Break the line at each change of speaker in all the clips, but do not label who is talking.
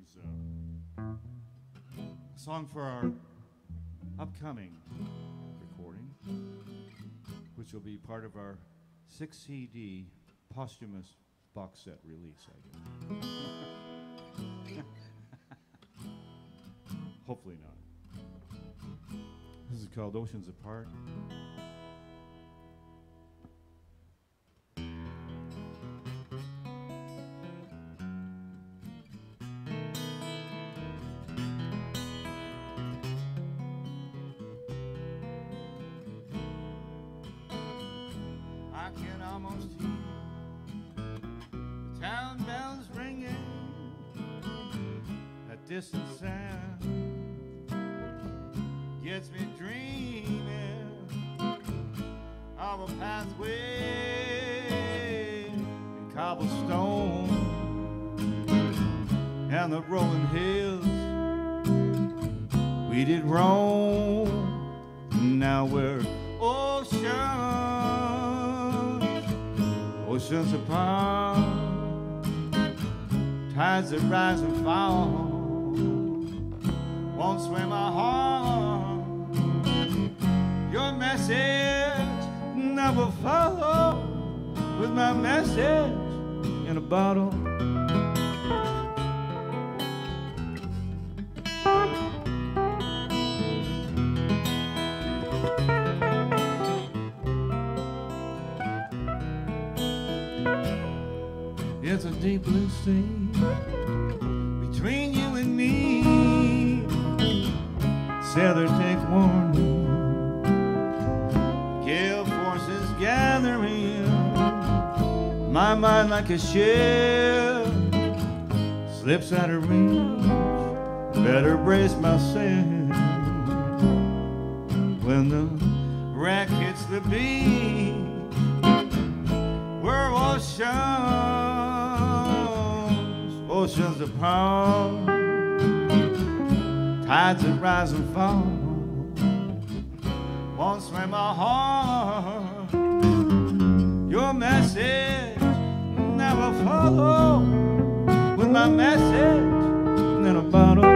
Here's a song for our upcoming recording, which will be part of our 6 CD posthumous box set release, I guess. Hopefully not. This is called Oceans Apart. I can almost hear the town bells ringing, that distant sound gets me dreaming of a pathway in cobblestone and the rolling hills we did roam. Now we're oceans apart, tides that rise and fall won't swim my heart. Your message never follow, with my message in a bottle. It's a deep blue sea between you and me. Sailor, take warning, gale forces gathering. My mind like a ship slips out of reach. Better brace myself when the wreck hits the beach. We're oceans apart, tides that rise and fall won't swim my heart. Your message never follow, with my message in a bottle.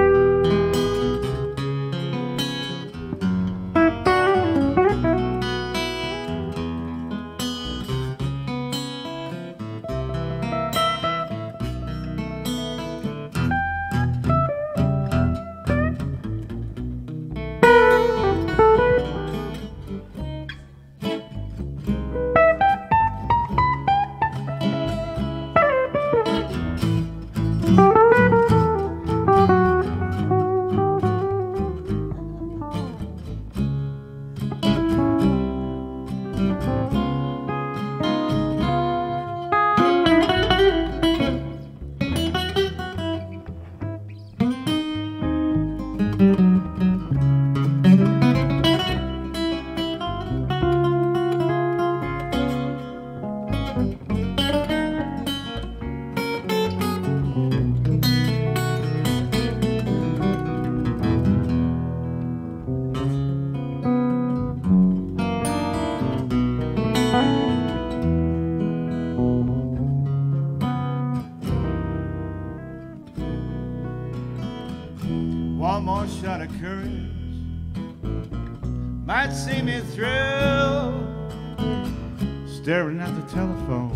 One more shot of courage might see me through. Staring at the telephone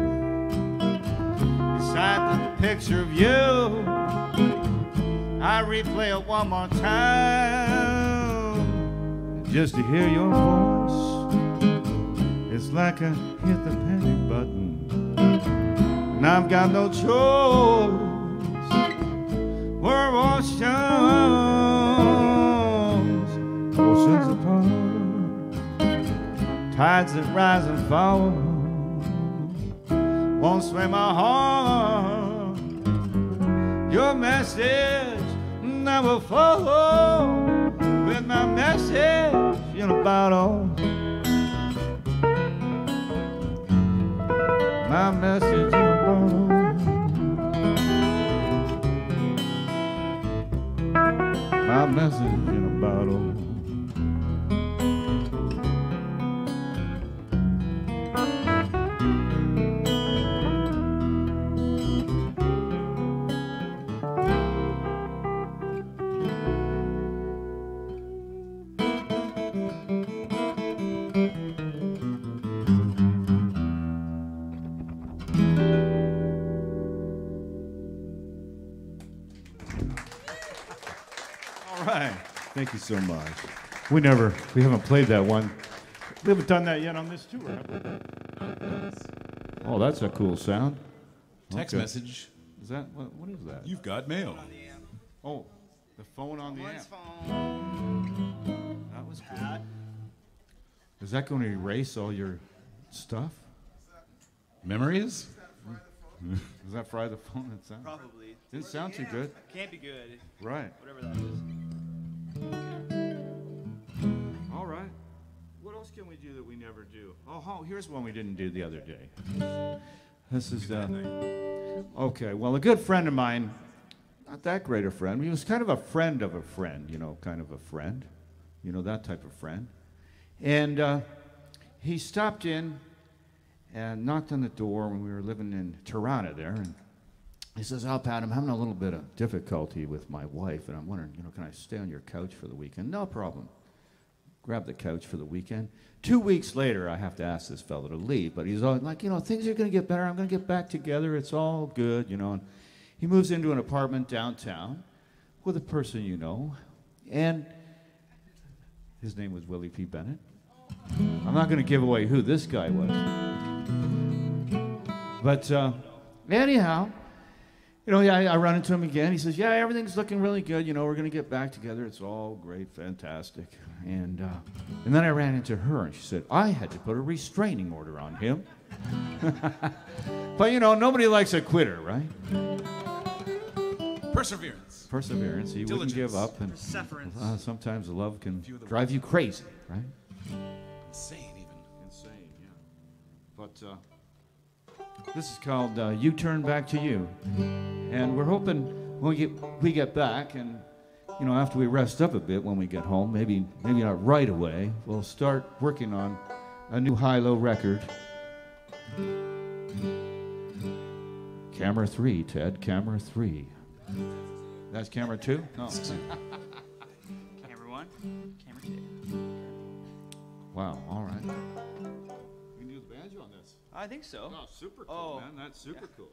beside the picture of you, I replay it one more time just to hear your voice. It's like I hit the panic button and I've got no choice. We're oceans apart, tides that rise and fall won't swim my heart. Your message never follow, with my message in a bottle. My message in a bottle. My message in a bottle. Thank you so much. We haven't played that one. We haven't done that yet on this tour, have we? Oh, that's a cool sound.
Text message.
Is that, what is that?
You've got mail.
Oh, the phone on the amp. That was cool. Is that going to erase all your stuff?
Memories?
Does that fry the phone? It sound?
Probably.
Didn't sound too good.
Can't be good.
Right.
Whatever that is.
All right. What else can we do that we never do? Oh, here's one we didn't do the other day. This is okay. Well, a good friend of mine, not that great a friend. He was kind of a friend of a friend, kind of a friend, that type of friend. And he stopped in and knocked on the door when we were living in Tirana there, and he says, "Oh, Pat, I'm having a little bit of difficulty with my wife, and I'm wondering, can I stay on your couch for the weekend?" "No problem." Grab the couch for the weekend. 2 weeks later, I have to ask this fellow to leave, but he's all like, things are going to get better. I'm going to get back together. It's all good, And he moves into an apartment downtown with a person and his name was Willie P. Bennett. I'm not going to give away who this guy was. But anyhow, I run into him again. He says, "Yeah, everything's looking really good. We're going to get back together. It's all great, fantastic." And then I ran into her, and she said, "I had to put a restraining order on him." But, nobody likes a quitter, right?
Perseverance.
Perseverance. He wouldn't give up. And sometimes love can drive you crazy, right?
Insane, even.
Insane, yeah. But this is called "You Turn Back to You," and we're hoping when we get back, and after we rest up a bit when we get home, maybe not right away, we'll start working on a new high-low record. Camera 3, Ted. Camera 3. That's camera 2? No.
Camera 1, camera 2.
Wow. All right. We can do the banjo on this.
I think so.
Oh, super cool, man. That's super cool.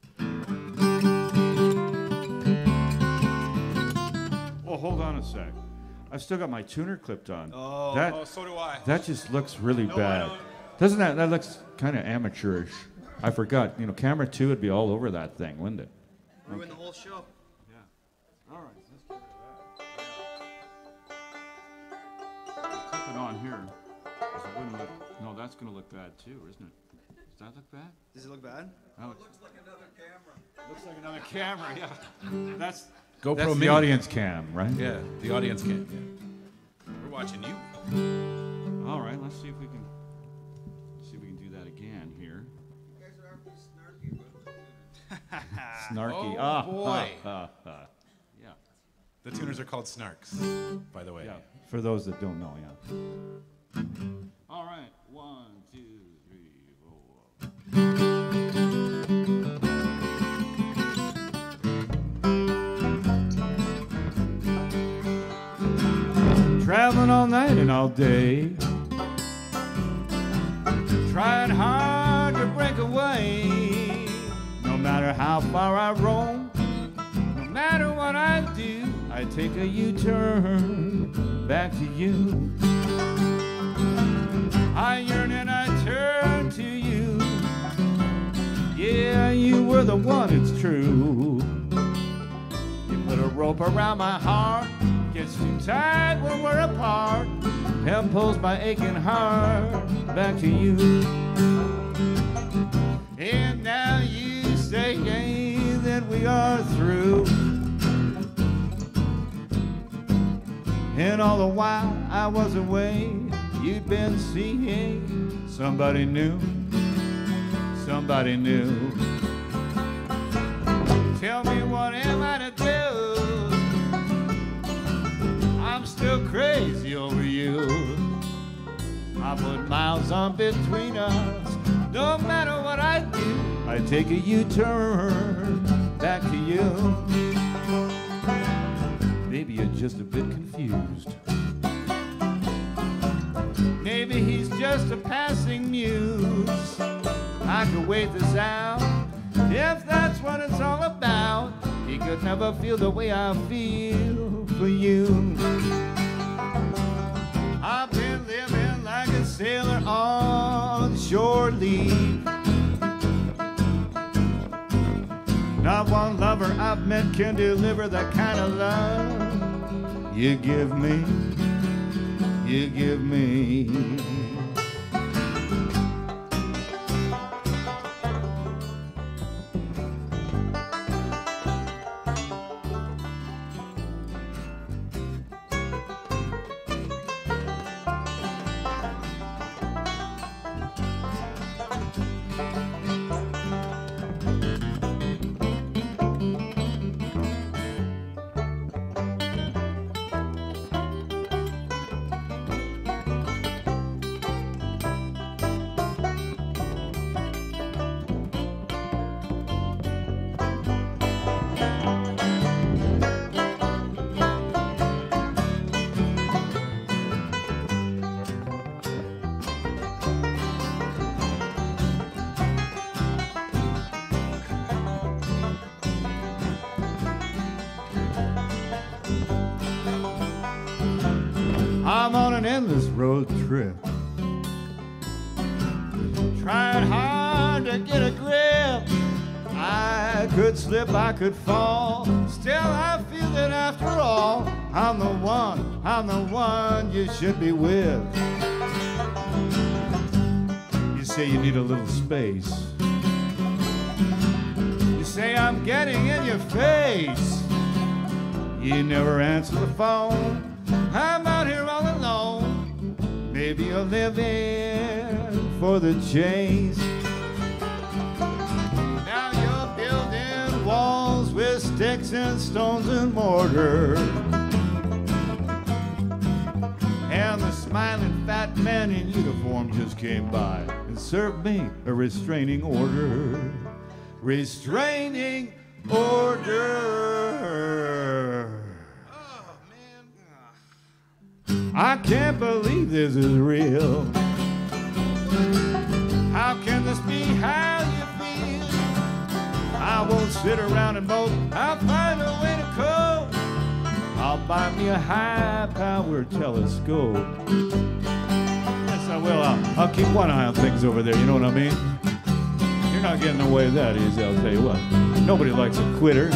Oh, hold on a sec. I've still got my tuner clipped on.
Oh, so do I.
That just looks really bad. Doesn't that looks kind of amateurish. I forgot. Camera 2 would be all over that thing, wouldn't it?
Ruin the whole show.
Yeah. All right. Let's get that. Clip it on here. No, that's going to look bad too, isn't it? Does that look bad?
Does it look bad?
It looks like another camera. Looks like another camera, yeah. That's
GoPro
the audience cam, right?
Yeah, the audience cam. Yeah. We're watching you.
All right, let's see if we can do that again here.
You guys are awfully snarky.
Snarky.
Oh, boy.
Yeah.
The tuners are called snarks, by the way.
Yeah. For those that don't know, yeah. All right. 1, 2, 3, 4. Traveling all night and all day, trying hard to break away. No matter how far I roam, no matter what I do, I take a U-turn back to you. I yearn and I turn to you. Yeah, you were the one, it's true. You put a rope around my heart, gets too tight when we're apart, and pulls my aching heart back to you. And now you say that we are through, and all the while I was away, you'd been seeing somebody new, somebody new. Tell me, what am I to do? I'm still crazy over you. I put miles on between us. No matter what I do, I take a U-turn back to you. Maybe you're just a bit confused. Maybe he's just a passing muse. I could wait this out if that's what it's all about. He could never feel the way I feel for you. believe. Not one lover I've met can deliver the kind of love you give me, you give me. I'm on an endless road trip, trying hard to get a grip. I could slip, I could fall, still I feel that after all, I'm the one you should be with. You say you need a little space, you say I'm getting in your face, you never answer the phone. I'm out here all alone. Maybe you're living for the chase. Now you're building walls with sticks and stones and mortar. And the smiling fat man in uniform just came by and served me a restraining order. Restraining order. I can't believe this is real. How can this be how you feel? I won't sit around and mope. I'll find a way to cope. I'll buy me a high-powered telescope. Yes, I will. I'll keep one eye on things over there, you know what I mean? You're not getting away that easy, I'll tell you what. Nobody likes a quitter.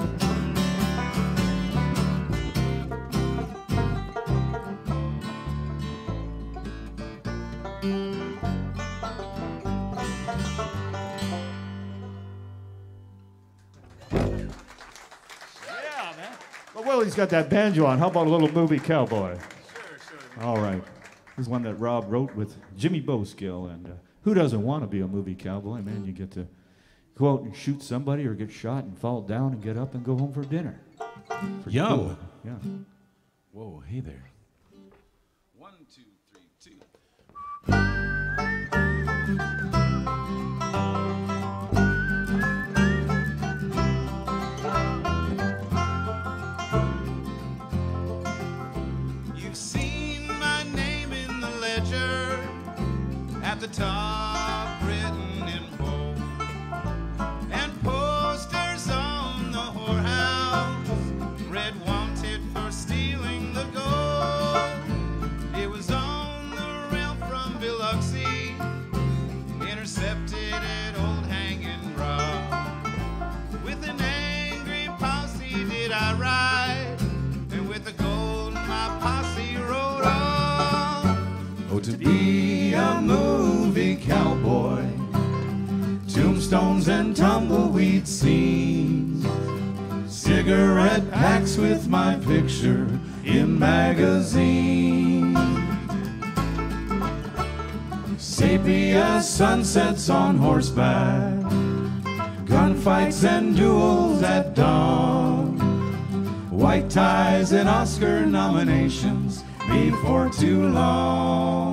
Willie's got that banjo on. How about a little movie cowboy?
Sure.
All right. This is one that Rob wrote with Jimmy Boskill. And who doesn't want to be a movie cowboy? Man, you get to go out and shoot somebody or get shot and fall down and get up and go home for dinner. Pretty
Yum.
cool. Yeah.
Whoa, hey there. 1, 2, 3, 2. You've seen my name in the ledger at the top, written in bold, and posters on the whorehouse read wanted for stealing the gold. It was on the rail from Biloxi, intercepted at Old Hanging Rock. With an angry posse did I ride, and with the gold my posse rode on. Oh, to be a movie cowboy, tombstones and tumbleweed scenes, cigarette packs with my picture in magazines, sepia sunsets on horseback, gunfights and duels at dawn, white ties and Oscar nominations before too long.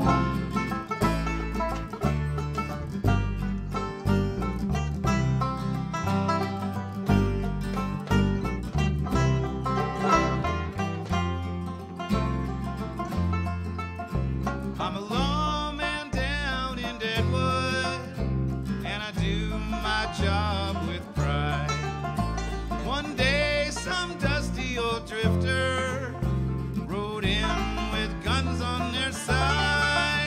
I'm a lawman down in Deadwood, and I do my job with pride. One day some dusty old drifter rode in with guns on their side.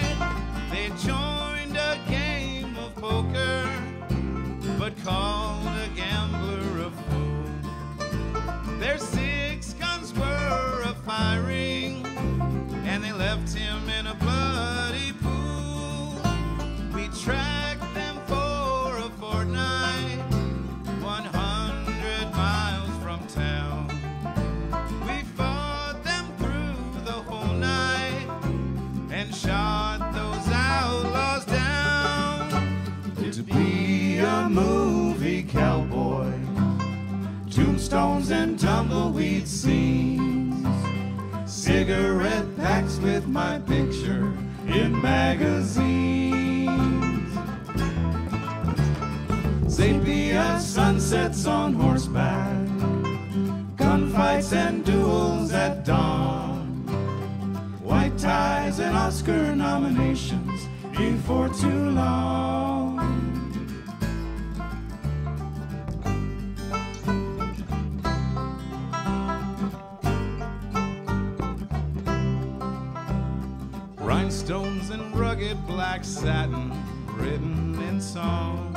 tombstones and tumbleweed scenes, cigarette packs with my picture in magazines, sepia sunsets on horseback, gunfights and duels at dawn, white ties and Oscar nominations before too long. Rhinestones and rugged black satin written in song.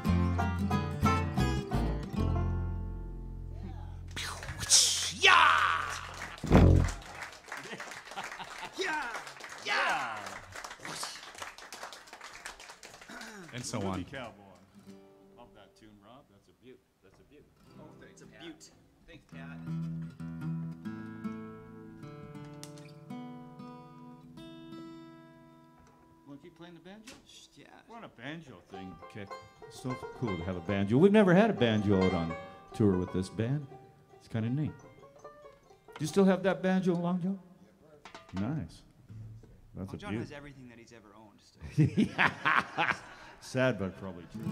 And so on.
Cowboy. Love that tune, Rob. That's a beaut. That's a beaut.
Oh, it's a beaut. Thanks, Cat.
Want to keep playing the banjo?
Yeah.
We're on a banjo thing, Kick. It's so cool to have a banjo. We've never had a banjo out on tour with this band. It's kind of neat. Do you still have that banjo, Long Joe? Nice. That's
Well,
a
John
beaut.
has everything that he's ever owned. Still.
Sad, but probably true.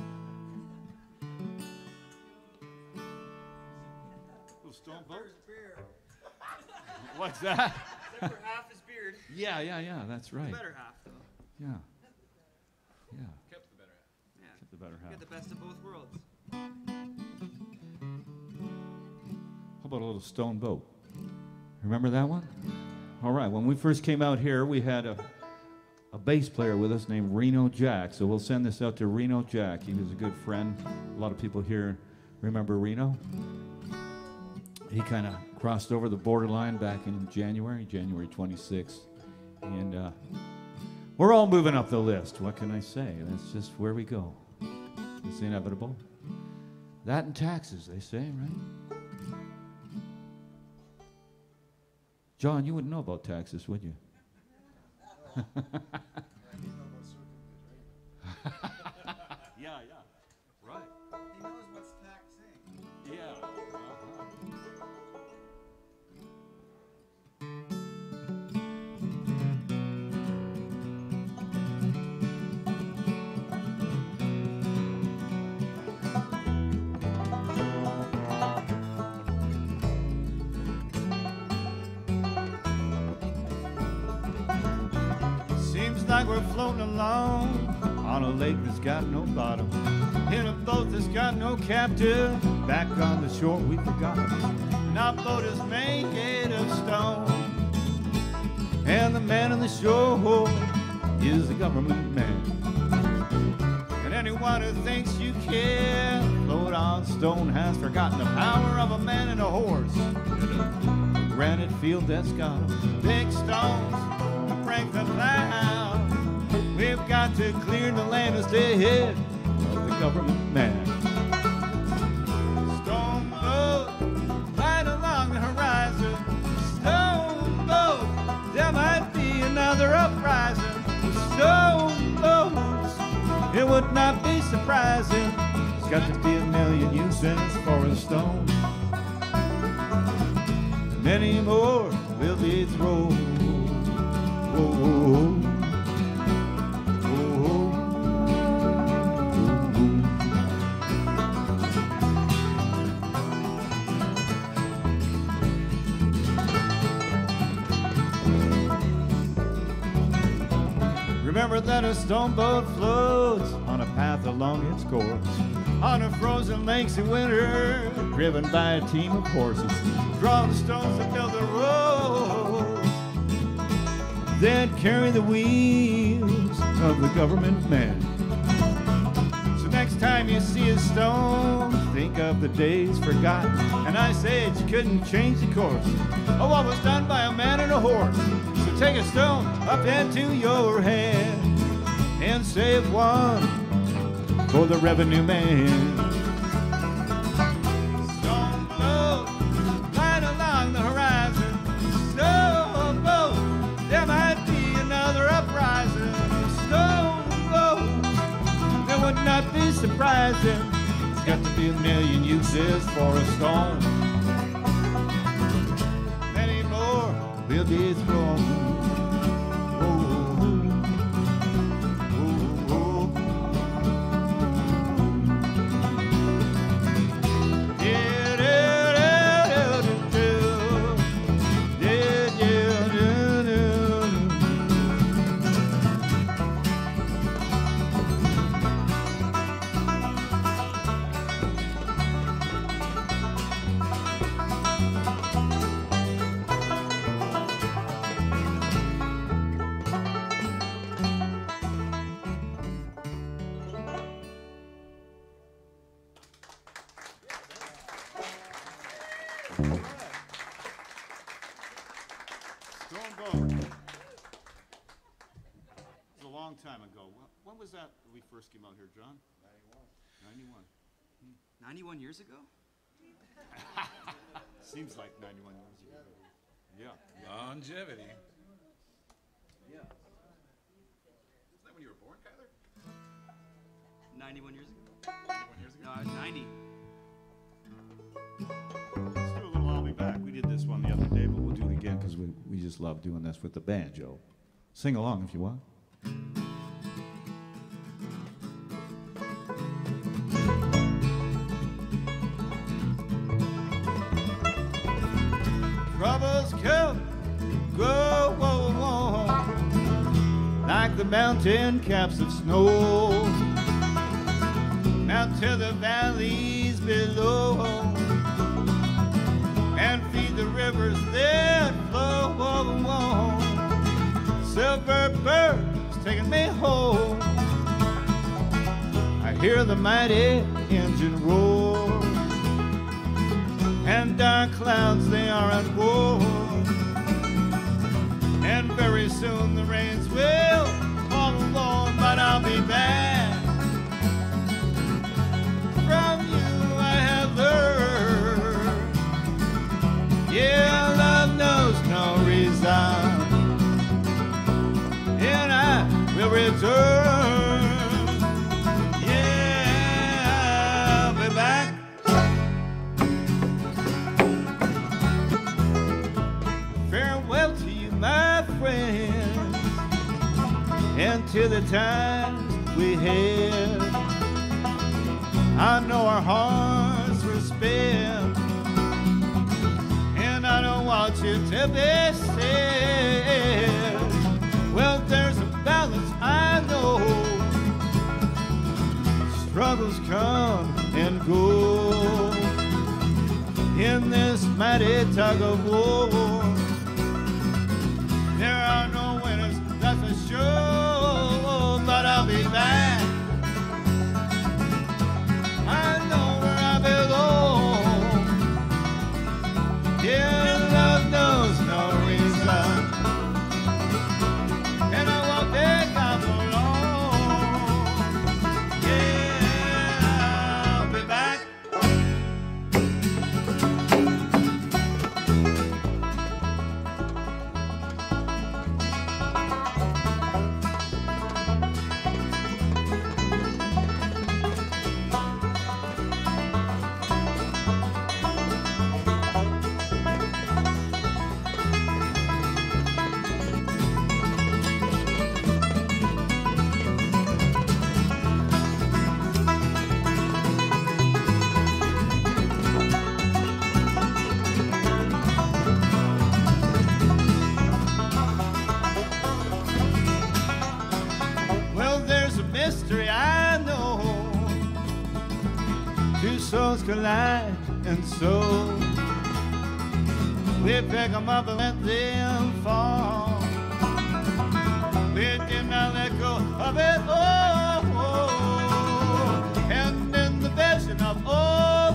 Little stone boat? What's that?
Except for half his beard.
Yeah, that's right.
The better half, though.
Yeah.
Kept the better half. Yeah.
Kept the better
You
half.
got the best of both worlds.
How about a little stone boat? Remember that one? All right, when we first came out here, we had a bass player with us named Reno Jack, so we'll send this out to Reno Jack. He was a good friend. A lot of people here remember Reno. He kind of crossed over the borderline back in January 26th, and we're all moving up the list. What can I say? That's just where we go. It's inevitable. That and taxes, they say, right? John, you wouldn't know about taxes, would you? Yeah, right.
He knows what's taxing.
Yeah. Seems like we're floating along on a lake that's got no bottom, in a boat that's got no captain. Back on the shore we forgot, and our boat is made of stone, and the man on the shore is the government man. And anyone who thinks you can float on stone has forgotten the power of a man and a horse in a granite field that's got big stones to break the cloud. We've got to clear the land and stay ahead of the government man. Stone boat, right along the horizon. Stone boat, there might be another uprising. Stone boats, it would not be surprising. There's got to be a million uses for a stone. Many more will be thrown. Whoa. Remember that a stone boat floats on a path along its course, on a frozen lakes in winter, driven by a team of horses, draw the stones to build the roads, then carry the wheels of the government man. So next time you see a stone, think of the days forgotten, and I say that you couldn't change the course of what was done by a man and a horse. So take a stone up into your hand and save one for the revenue man. Stone boat, right along the horizon. Stone boat, there might be another uprising. Stone boat, that would not be surprising. There's got to be a million uses for a stone. will be thrown. Time ago. When was that we first came out here, John? 91.
91 years ago?
Seems like 91 years ago. Yeah.
Longevity.
Yeah.
Isn't that when you were born, Kyler?
91 years ago?
91 years ago?
No, I was 90.
Let's do a little I'll Be Back. We did this one the other day, but we'll do it again because we just love doing this with the banjo. Sing along if you want. Troubles come, go, like the mountain caps of snow, out to the valleys below, and feed the rivers that flow. Silver birds taking me home. I hear the mighty engine roar, and dark clouds, they are at war. And very soon the rains will fall alone, but I'll be back. From you I have learned, yeah, love knows no reason, and I will return. Yeah, I'll be back. Farewell to you, my friends, and to the times we had. I know our hearts were spent, and I don't want you to be sad. Well, there's a balance, I know. Struggles come and go in this mighty tug of war. There are no winners, that's for sure, but I'll be back. I know where I belong. Yeah, love knows no reason, and I won't take off alone. Yeah, I'll be back. Mystery I know. Two souls collide, and so we pick them up and let them fall. We did not let go of it all. And in the vision of all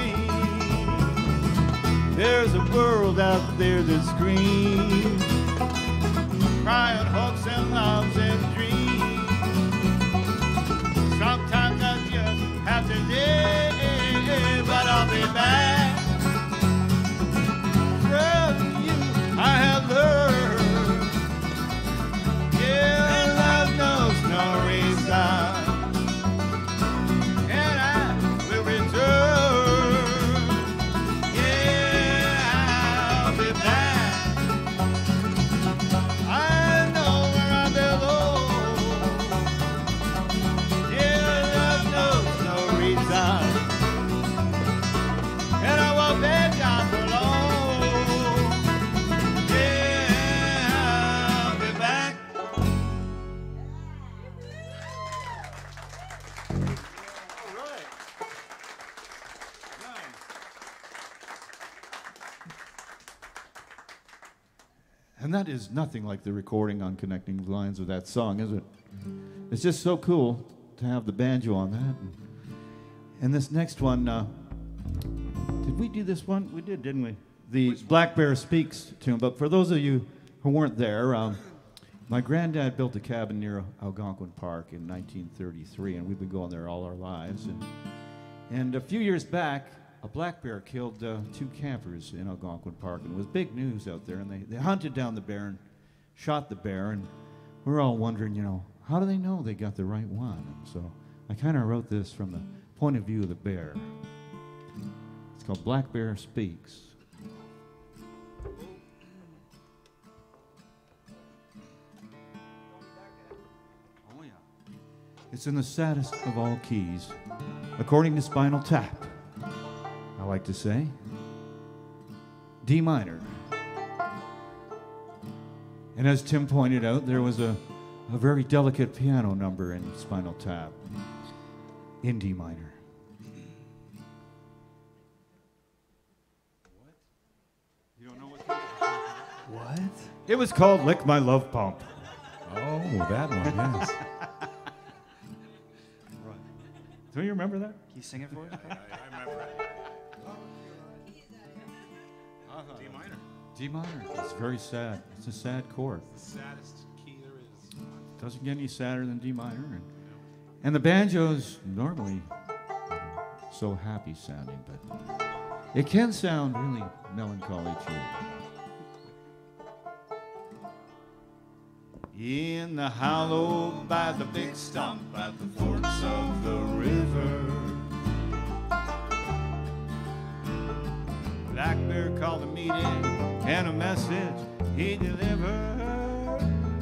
things, there's a world out there that screams, crying hopes and loves and dreams. Sometimes I just have to live, but I'll be back. From you I have learned, yeah, love knows no reason, and I will return. Yeah, I'll be back. right. Nice. And that is nothing like the recording on Connecting the Lines of that song, is it? It's just so cool to have the banjo on that. And this next one, did we do this one? We did, didn't we? The Black Bear Speaks tune. But for those of you who weren't there, my granddad built a cabin near Algonquin Park in 1933, and we've been going there all our lives. And a few years back, a black bear killed 2 campers in Algonquin Park, and it was big news out there. And they hunted down the bear and shot the bear, and we're all wondering, how do they know they got the right one? And so I kind of wrote this from the point of view of the bear. It's called Black Bear Speaks.
Oh, yeah.
It's in the saddest of all keys, according to Spinal Tap. I like to say D minor. And as Tim pointed out, there was a very delicate piano number in Spinal Tap in D minor.
What?
You don't know what?
What?
It was called Lick My Love Pump.
Oh, that one, yes.
Right. Do you remember that?
Can you sing it for us?
I remember it. D minor.
D minor. It's very sad. It's a sad chord.
The saddest key there is.
Doesn't get any sadder than D minor. And the banjo's normally so happy sounding, but it can sound really melancholy too. In the hollow by the big stump at the forks of the river, Black Bear called a meeting and a message he delivered.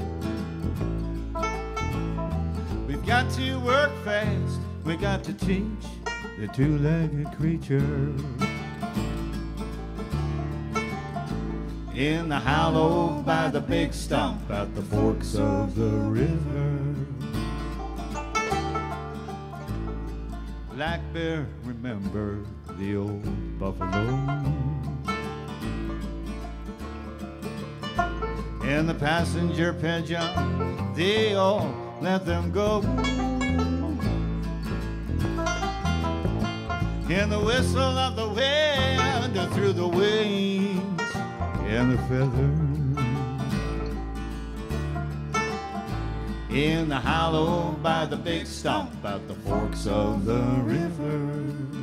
We've got to work fast, we got to teach the 2-legged creature. In the hollow by the big stump at the forks of the river, Black Bear remembered the old buffalo. And the passenger pigeon, they all let them go. In the whistle of the wind through the wings and the feathers, in the hollow by the big stump at the forks of the river,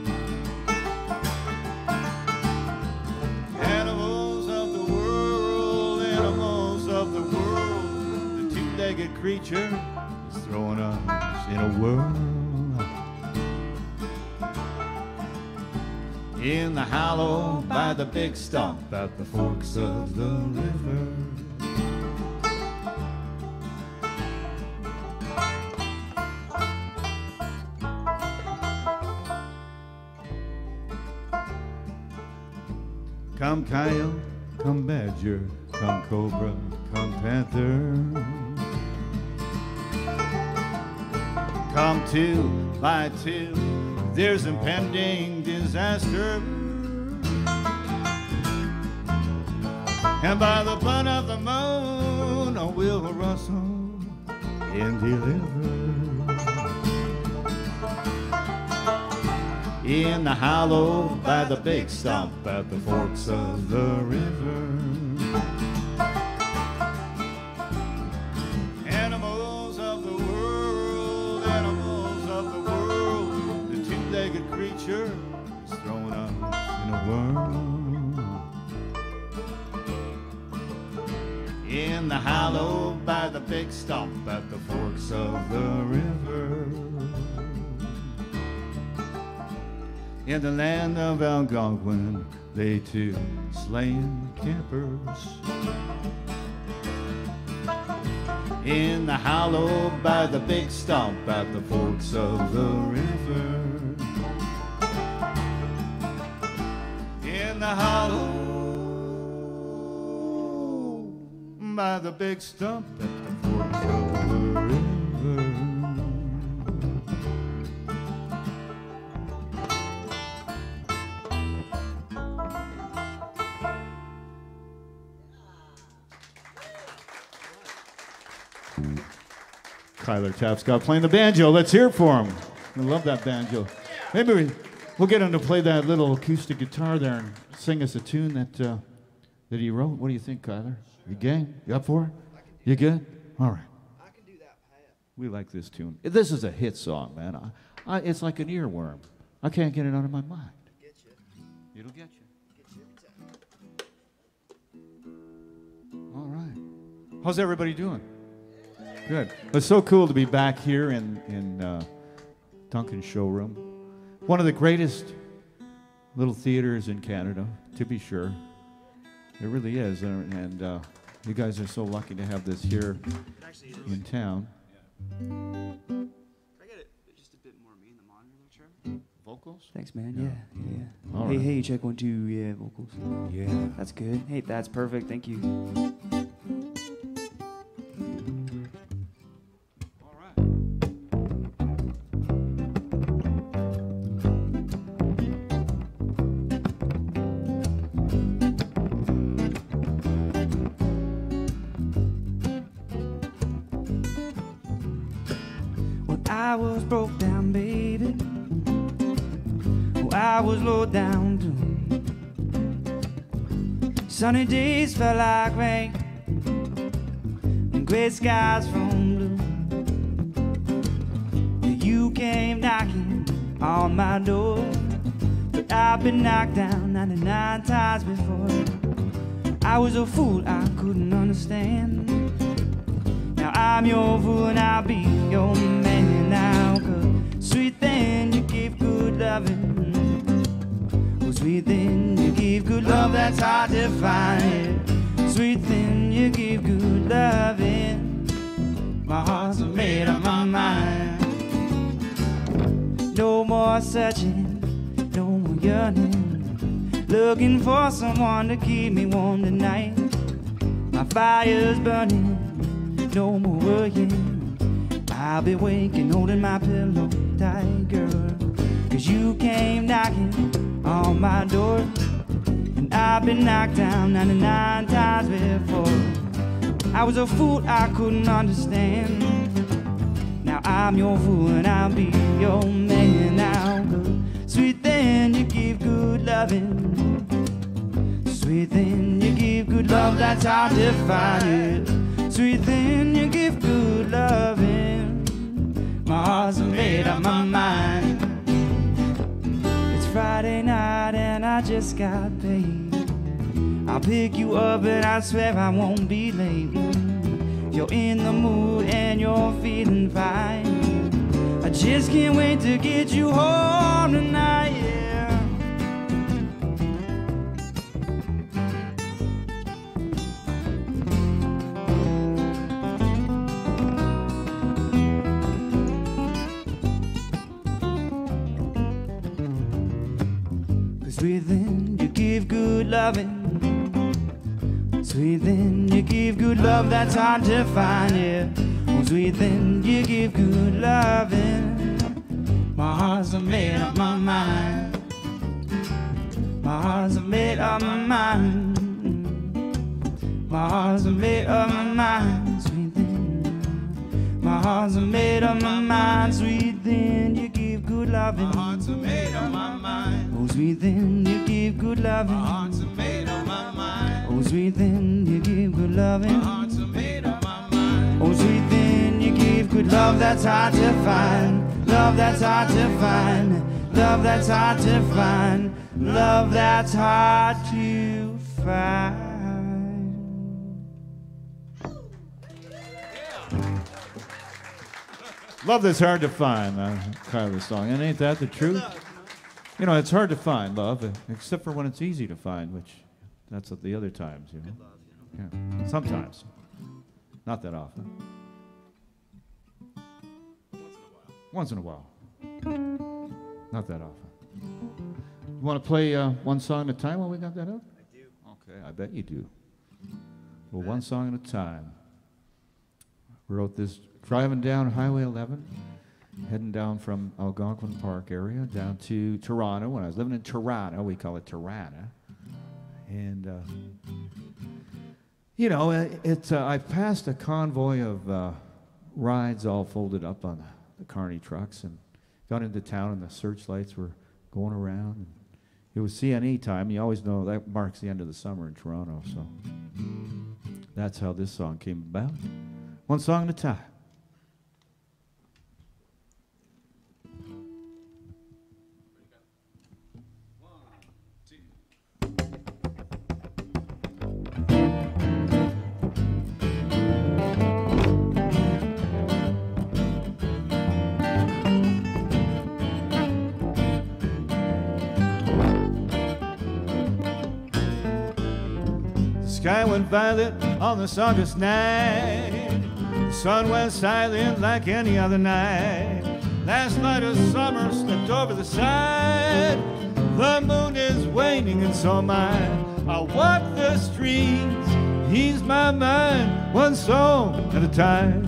animals of the world, animals of the world, the 2-legged creature is throwing us in a whirl. In the hollow by the big stump at the forks of the river, come coyote, come badger, come cobra, come panther, come 2 by 2, there's impending disaster. And by the blood of the moon, I will rustle and deliver. In the hollow by the big stump at the forks of the river, animals of the world, animals of the world, the 2-legged creature is throwing us in a whirl. In the hollow by the big stump at the forks of the river, in the land of Algonquin, they too slaying campers. In the hollow by the big stump at the forks of the river, in the hollow by the big stump at the forks of the river. Kyler Tapscott playing the banjo. Let's hear it for him. I love that banjo. Maybe we'll get him to play that little acoustic guitar there and sing us a tune that he wrote. What do you think, Kyler? You game? You up for it? You good? All right.
I can do that, Pat.
We like this tune. This is a hit song, man. It's like an earworm. I can't get it out of my mind.
Get you.
It'll get you.
Get you every time.
All right. How's everybody doing? Good. It's so cool to be back here in Duncan Showroom. One of the greatest little theaters in Canada, to be sure. It really is. And you guys are so lucky to have this here in town.
Can I get it just a bit more me in the monitor there, Trevor?
Vocals?
Thanks, man. Yeah.
All
Hey,
right.
hey, check 1, 2. Yeah, vocals.
Yeah.
That's good. Hey, that's perfect. Thank you.
All right.
Well, I was broke down, baby. Well, I was low down too. Sunny days felt like rain, and gray skies from blue. You came knocking on my door, but I've been knocked down 99 times before. I was a fool I couldn't understand. Now I'm your fool and I'll be your man now. 'Cause sweet thing, you give good loving. Oh, sweet thing, you give good love that's hard to find. Sweet thing, you give good loving. My heart's made up my mind. No more searching, no more yearning, looking for someone to keep me warm tonight. My fire's burning, no more worrying. I'll be waking, holding my pillow tight, girl. 'Cause you came knocking on my door, and I've been knocked down 99 times before. I was a fool I couldn't understand. Now I'm your fool and I'll be your man now. Sweet thing, you give good loving. Sweet thing, you give good love that's hard to find. Sweet thing, you give good loving. My heart's made up my mind. It's Friday night and I just got paid. I'll pick you up and I swear I won't be late. You're in the mood and you're feeling fine. I just can't wait to get you home tonight, yeah. Sweet thing, you give good loving. Sweet thing, you give good love that's hard to find, yeah. Oh, sweet thing, you give good loving. My heart's made up my mind. My heart's made up my mind. My heart's made up my mind. Sweet thing, my heart's made up my mind. Sweet thing, you give good loving.
My heart's made up my mind.
Oh, sweet thing, you give good loving.
My heart's made up my mind.
Oh, sweet thing, you give good loving.
My heart's made up my mind.
Oh, sweet thing, you give good love that's hard to find. Love that's hard to find. Love that's hard to find. Love that's hard to find.
Love that's hard to find, Kyler's song. And ain't that the truth? You know, it's hard to find love, except for when it's easy to find, which that's at the other times, you know. Yeah. Sometimes. Not that often. Once in a while. Not that often. You want to play one song at a time while we got that up?
I do.
Okay, I bet you do. Well, one song at a time. Wrote this driving down Highway 11, heading down from Algonquin Park area down to Toronto. When I was living in Toronto, we call it Tirana. And, you know, I passed a convoy of rides all folded up on the Carney trucks and got into town, and the searchlights were going around. And it was CNE time. You always know that marks the end of the summer in Toronto, so that's how this song came about. One song at a time. Sky went violet on this August night. The sun went silent like any other night. Last night of summer slipped over the side. The moon is waning and so am I. I walk the streets, ease my mind, one song at a time.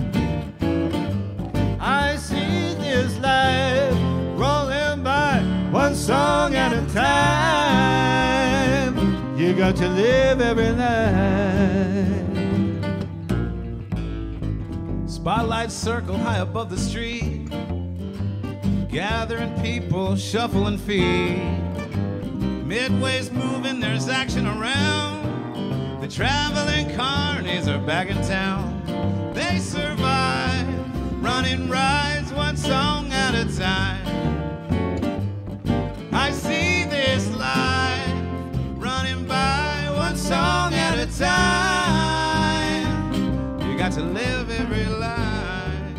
I see this life rolling by, one song at a time. You got to live every night.
Spotlights circle high above the street, gathering people, shuffling feet. Midway's moving, there's action around. The traveling carnies are back in town. They survive, running rides, one song at a time. I see this life running by, one song at a time. You got to live every life.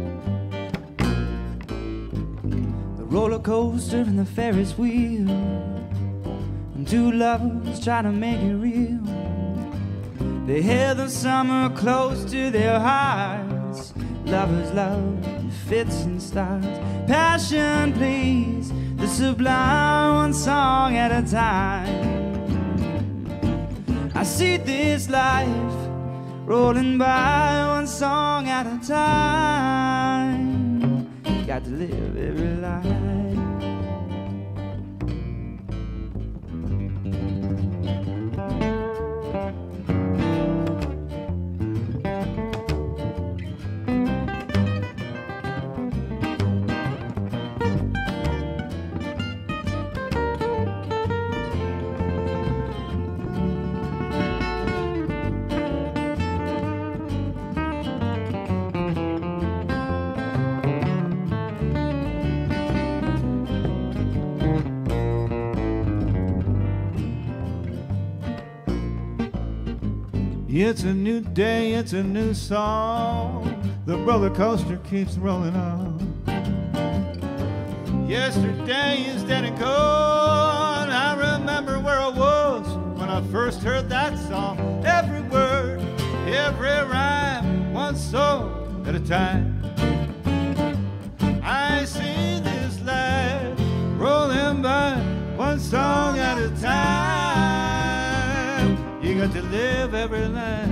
The roller coaster and the Ferris wheel, and two lovers try to make it real. They held the summer close to their hearts. Lovers love fits and starts. Passion please, the sublime, one song at a time. I see this life rolling by, one song at a time. Got to live every life.
It's a new day, it's a new song. The roller coaster keeps rolling on. Yesterday is dead and gone. I remember where I was when I first heard that song. Every word, every rhyme, one song at a time. I see this life rolling by, one song at a time. You got to live every life.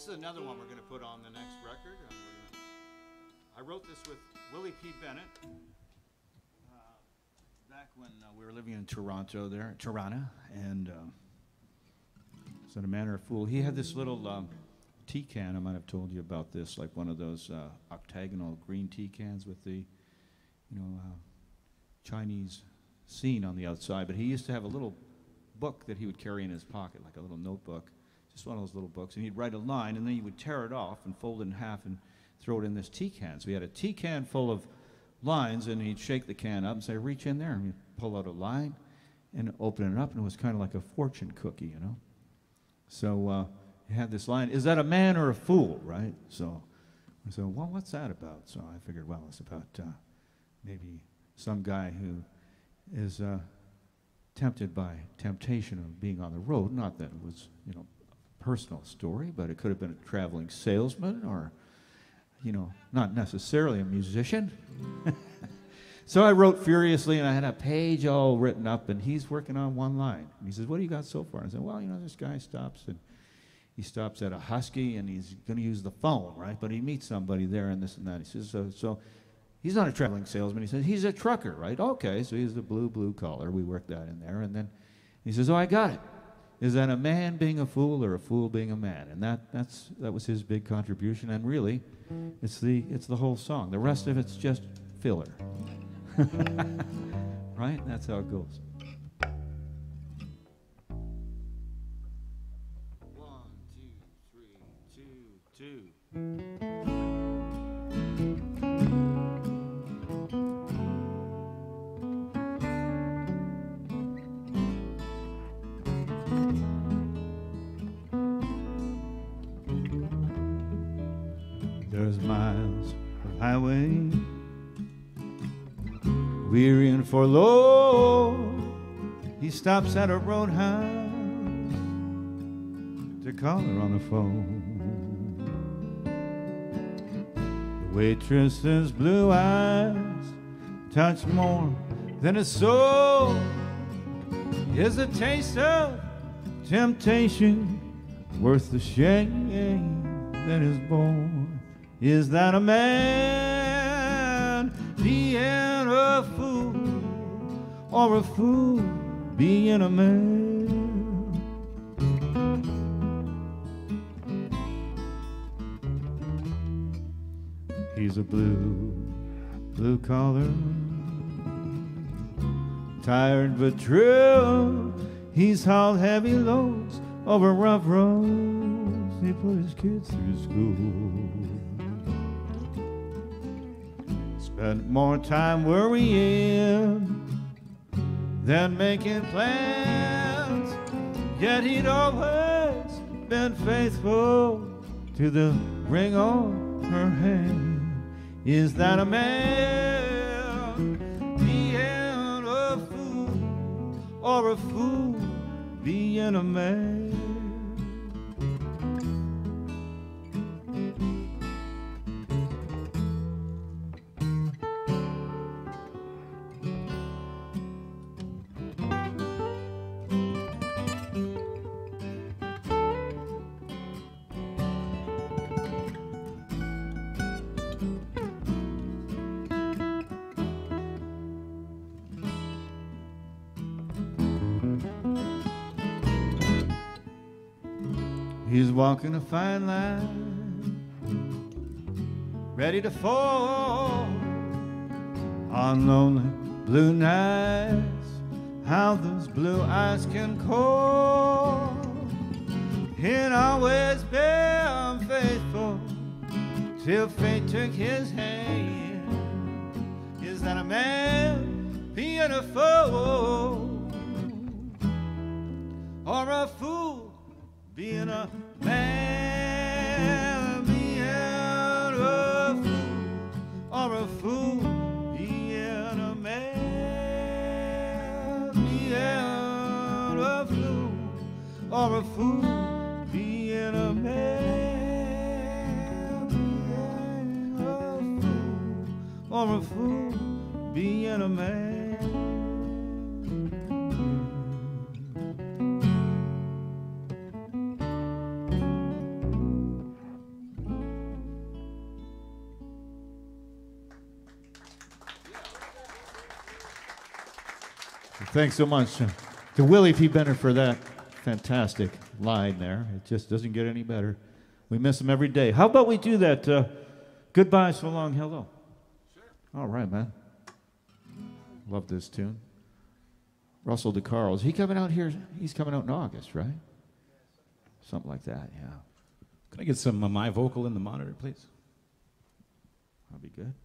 This is another one we're going to put on the next record. I wrote this with Willie P. Bennett back when we were living in Toronto there, Tirana, and it's not a manner of fool. He had this little tea can. I might have told you about this, like one of those octagonal green tea cans with the, Chinese scene on the outside. But he used to have a little book that he would carry in his pocket, like a little notebook, just one of those little books. And he'd write a line, and then he would tear it off and fold it in half and throw it in this tea can. So he had a tea can full of lines, and he'd shake the can up and say, reach in there, and he'd pull out a line and open it up, and it was kind of like a fortune cookie, So he had this line, is that a man or a fool, right? So I said, well, what's that about? So I figured, well, it's about maybe some guy who is tempted by temptation of being on the road. Not that it was, a personal story, but it could have been a traveling salesman or, not necessarily a musician. So I wrote furiously, and I had a page all written up, and he's working on one line. And he says, what do you got so far? I said, well, this guy stops, and he stops at a Husky, and he's going to use the phone, right? But he meets somebody there and this and that. He says, so he's not a traveling salesman. He says, he's a trucker, right? Okay, so he's the blue collar. We worked that in there. And then he says, oh, I got it. Is that a man being a fool or a fool being a man? And that was his big contribution. And really, it's the whole song. The rest of it's just filler. Right? That's how it goes. 1, 2, 3, 2, 2. There's miles of highway, weary and forlorn. He stops at a roadhouse to call her on the phone. The waitress's blue eyes touch more than a soul. Is a taste of temptation worth the shame that is born? Is that a man being a fool, or a fool being a man? He's a blue collar, tired but true. He's hauled heavy loads over rough roads. He put his kids through school. Spent more time worrying than making plans. Yet he'd always been faithful to the ring on her hand. Is that a man being a fool, or a fool being a man? He's walking a fine line, ready to fall on lonely blue nights. How those blue eyes can call. He'd always been faithful till fate took his hand. Is that a man being a fool, or a fool being a man? Being a fool, or a fool being a man? Being a fool, or a fool being a man? Being a fool, or a fool being a man? Thanks so much to Willie P. Bennett for that fantastic line there. It just doesn't get any better. We miss him every day. How about we do that? Goodbye, so long, hello. Sure. All right, man. Love this tune. Russell DeCarl, is he coming out here? He's coming out in August, right? Something like that, yeah.
Can I get some of my vocal in the monitor, please?
That'll be good.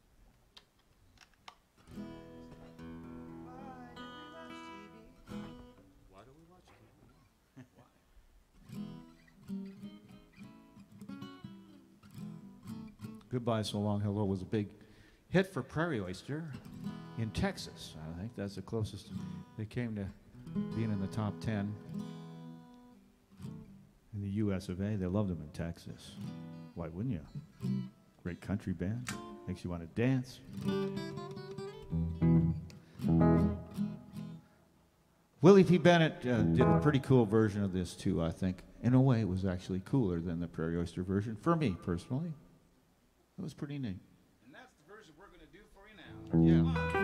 Goodbye, So Long, Hello was a big hit for Prairie Oyster in Texas. I think that's the closest they came to being in the top 10 in the US of A. They loved them in Texas. Why wouldn't you? Great country band. Makes you want to dance. Willie P. Bennett did a pretty cool version of this too, I think. In a way, it was actually cooler than the Prairie Oyster version, for me personally. It was pretty neat.
And that's the version we're going to do for you now.
Yeah.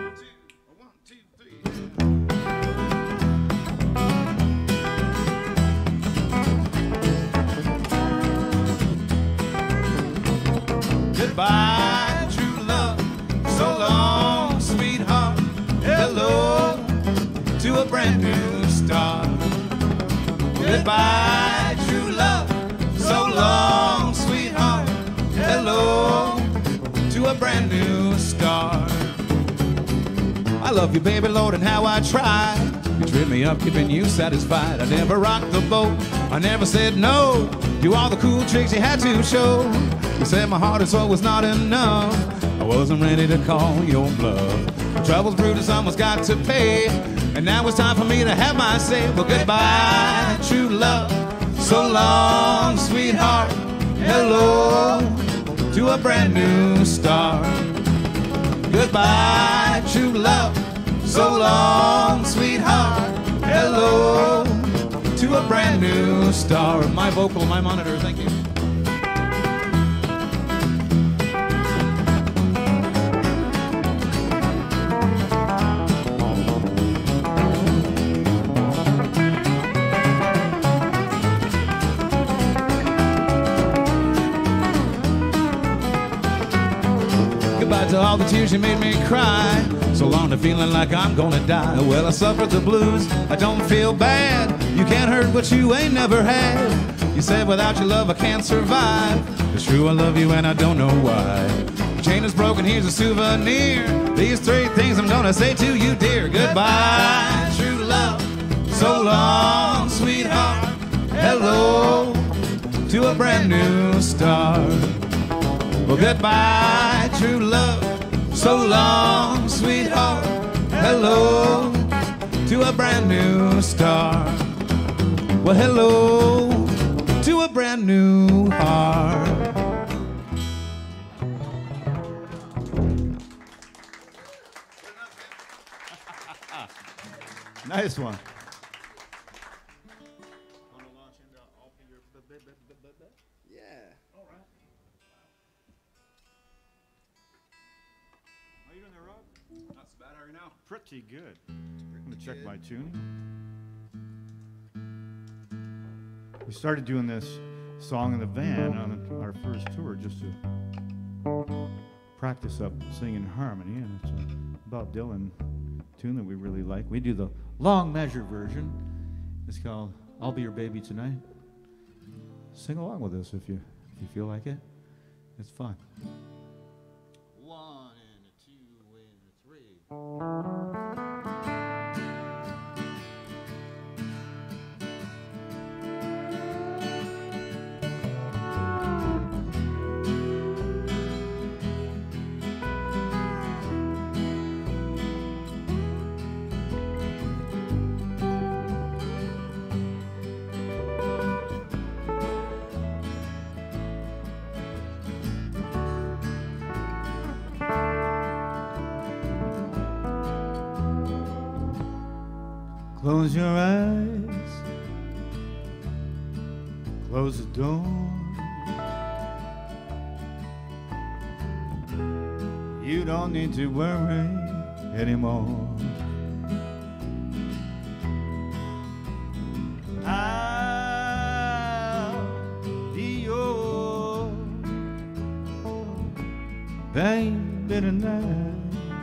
1, 2, 3. Goodbye, true love. So long, sweetheart. Hello to a brand new start. Goodbye, true love. So long, sweetheart. Hello to a brand new start. I love you, baby, Lord, and how I tried. You trip me up, keeping you satisfied. I never rocked the boat, I never said no. Do all the cool tricks you had to show. You said my heart and soul was not enough. I wasn't ready to call your bluff. The troubles brewed, someone's got to pay. And now it's time for me to have my say. Well, goodbye, true love. So long, sweetheart. Hello to a brand new start. Goodbye, true love. So long, sweetheart. Hello to a brand new start. My vocal, my monitor, thank you. Goodbye to all the tears you made me cry. So long to feeling like I'm gonna die. Well, I suffered the blues, I don't feel bad. You can't hurt what you ain't never had. You said without your love I can't survive. It's true, I love you and I don't know why. The chain is broken, here's a souvenir. These 3 things I'm gonna say to you, dear. Goodbye, true love. So long, sweetheart. Hello to a brand new start. Well, goodbye, true love. So long, sweetheart. Hello to a brand new start. Well, hello to a brand new heart.
Nice one.
Yeah.
All right. How you doing there, Rob?
Not so bad, how are you now?
Pretty good. I'm gonna check my tuning. We started doing this song in the van on our first tour just to practice up singing harmony, and it's a Bob Dylan tune that we really like. We do the long measure version. It's called "I'll Be Your Baby Tonight." Sing along with us if you feel like it. It's fun.
1 and a 2 and a 3.
Close your eyes, close the door. You don't need to worry anymore. baby, tonight.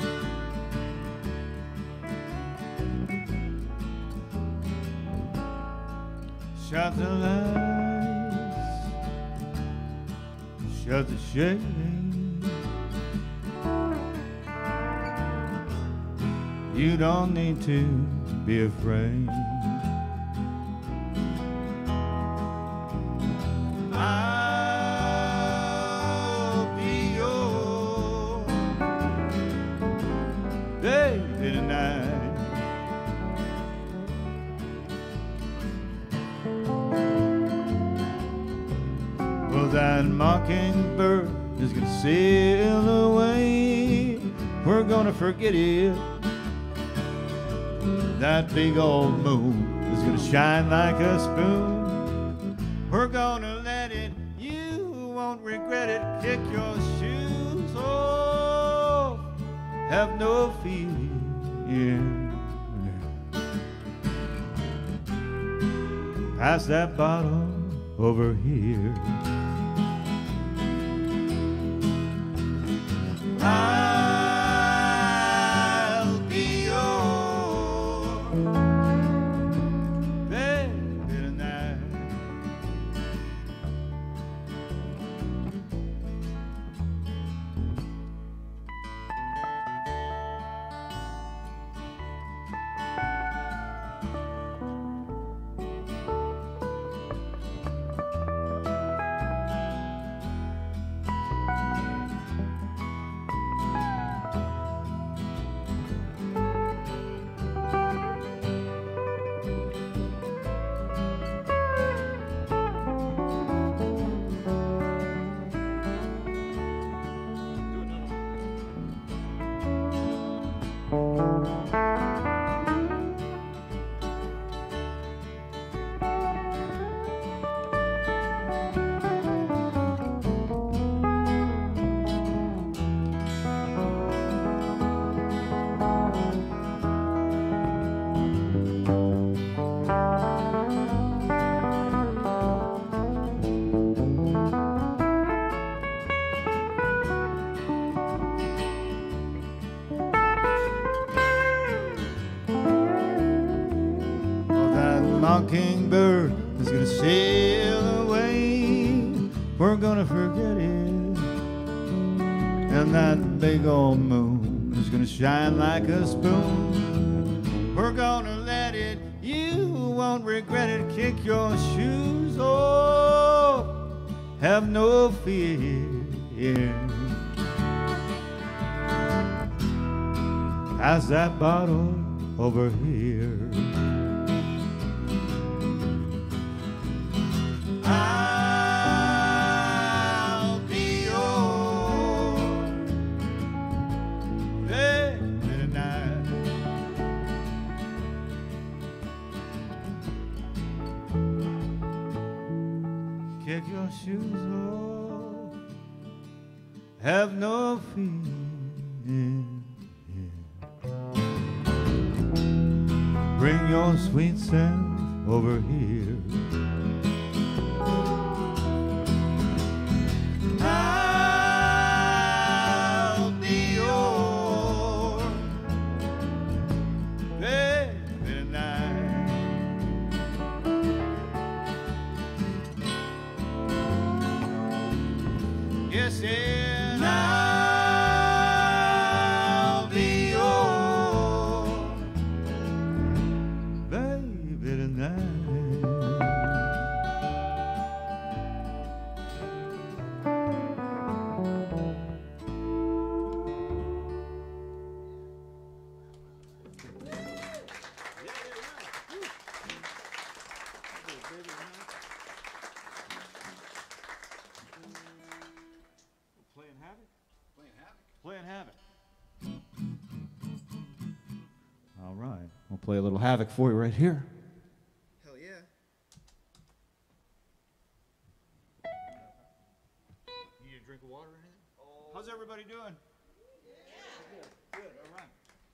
Shut the lights, shut the shade. You don't need to be afraid. I'll be your baby tonight. Well, that mockingbird is gonna sail away. We're gonna forget it. That big old moon is gonna shine like a spoon. We're gonna let it, you won't regret it. Kick your shoes off, have no fear. Pass that bottle over here. I'll be your baby tonight. Mockingbird is gonna sail away. We're gonna forget it. And that big old moon is gonna shine like a spoon. We're gonna let it, you won't regret it. Kick your shoes off, have no fear. Pass that bottle over here. I'll be your baby tonight. Kick your shoes off, have no fear. Bring your sweet self over here. I'll be your baby tonight. Yes, and I'll be your baby tonight. Playing havoc? Playing havoc. All right. We'll play a little havoc for you right here.
Hell yeah.
You need a drink of water or anything? How's everybody doing? Good. All right.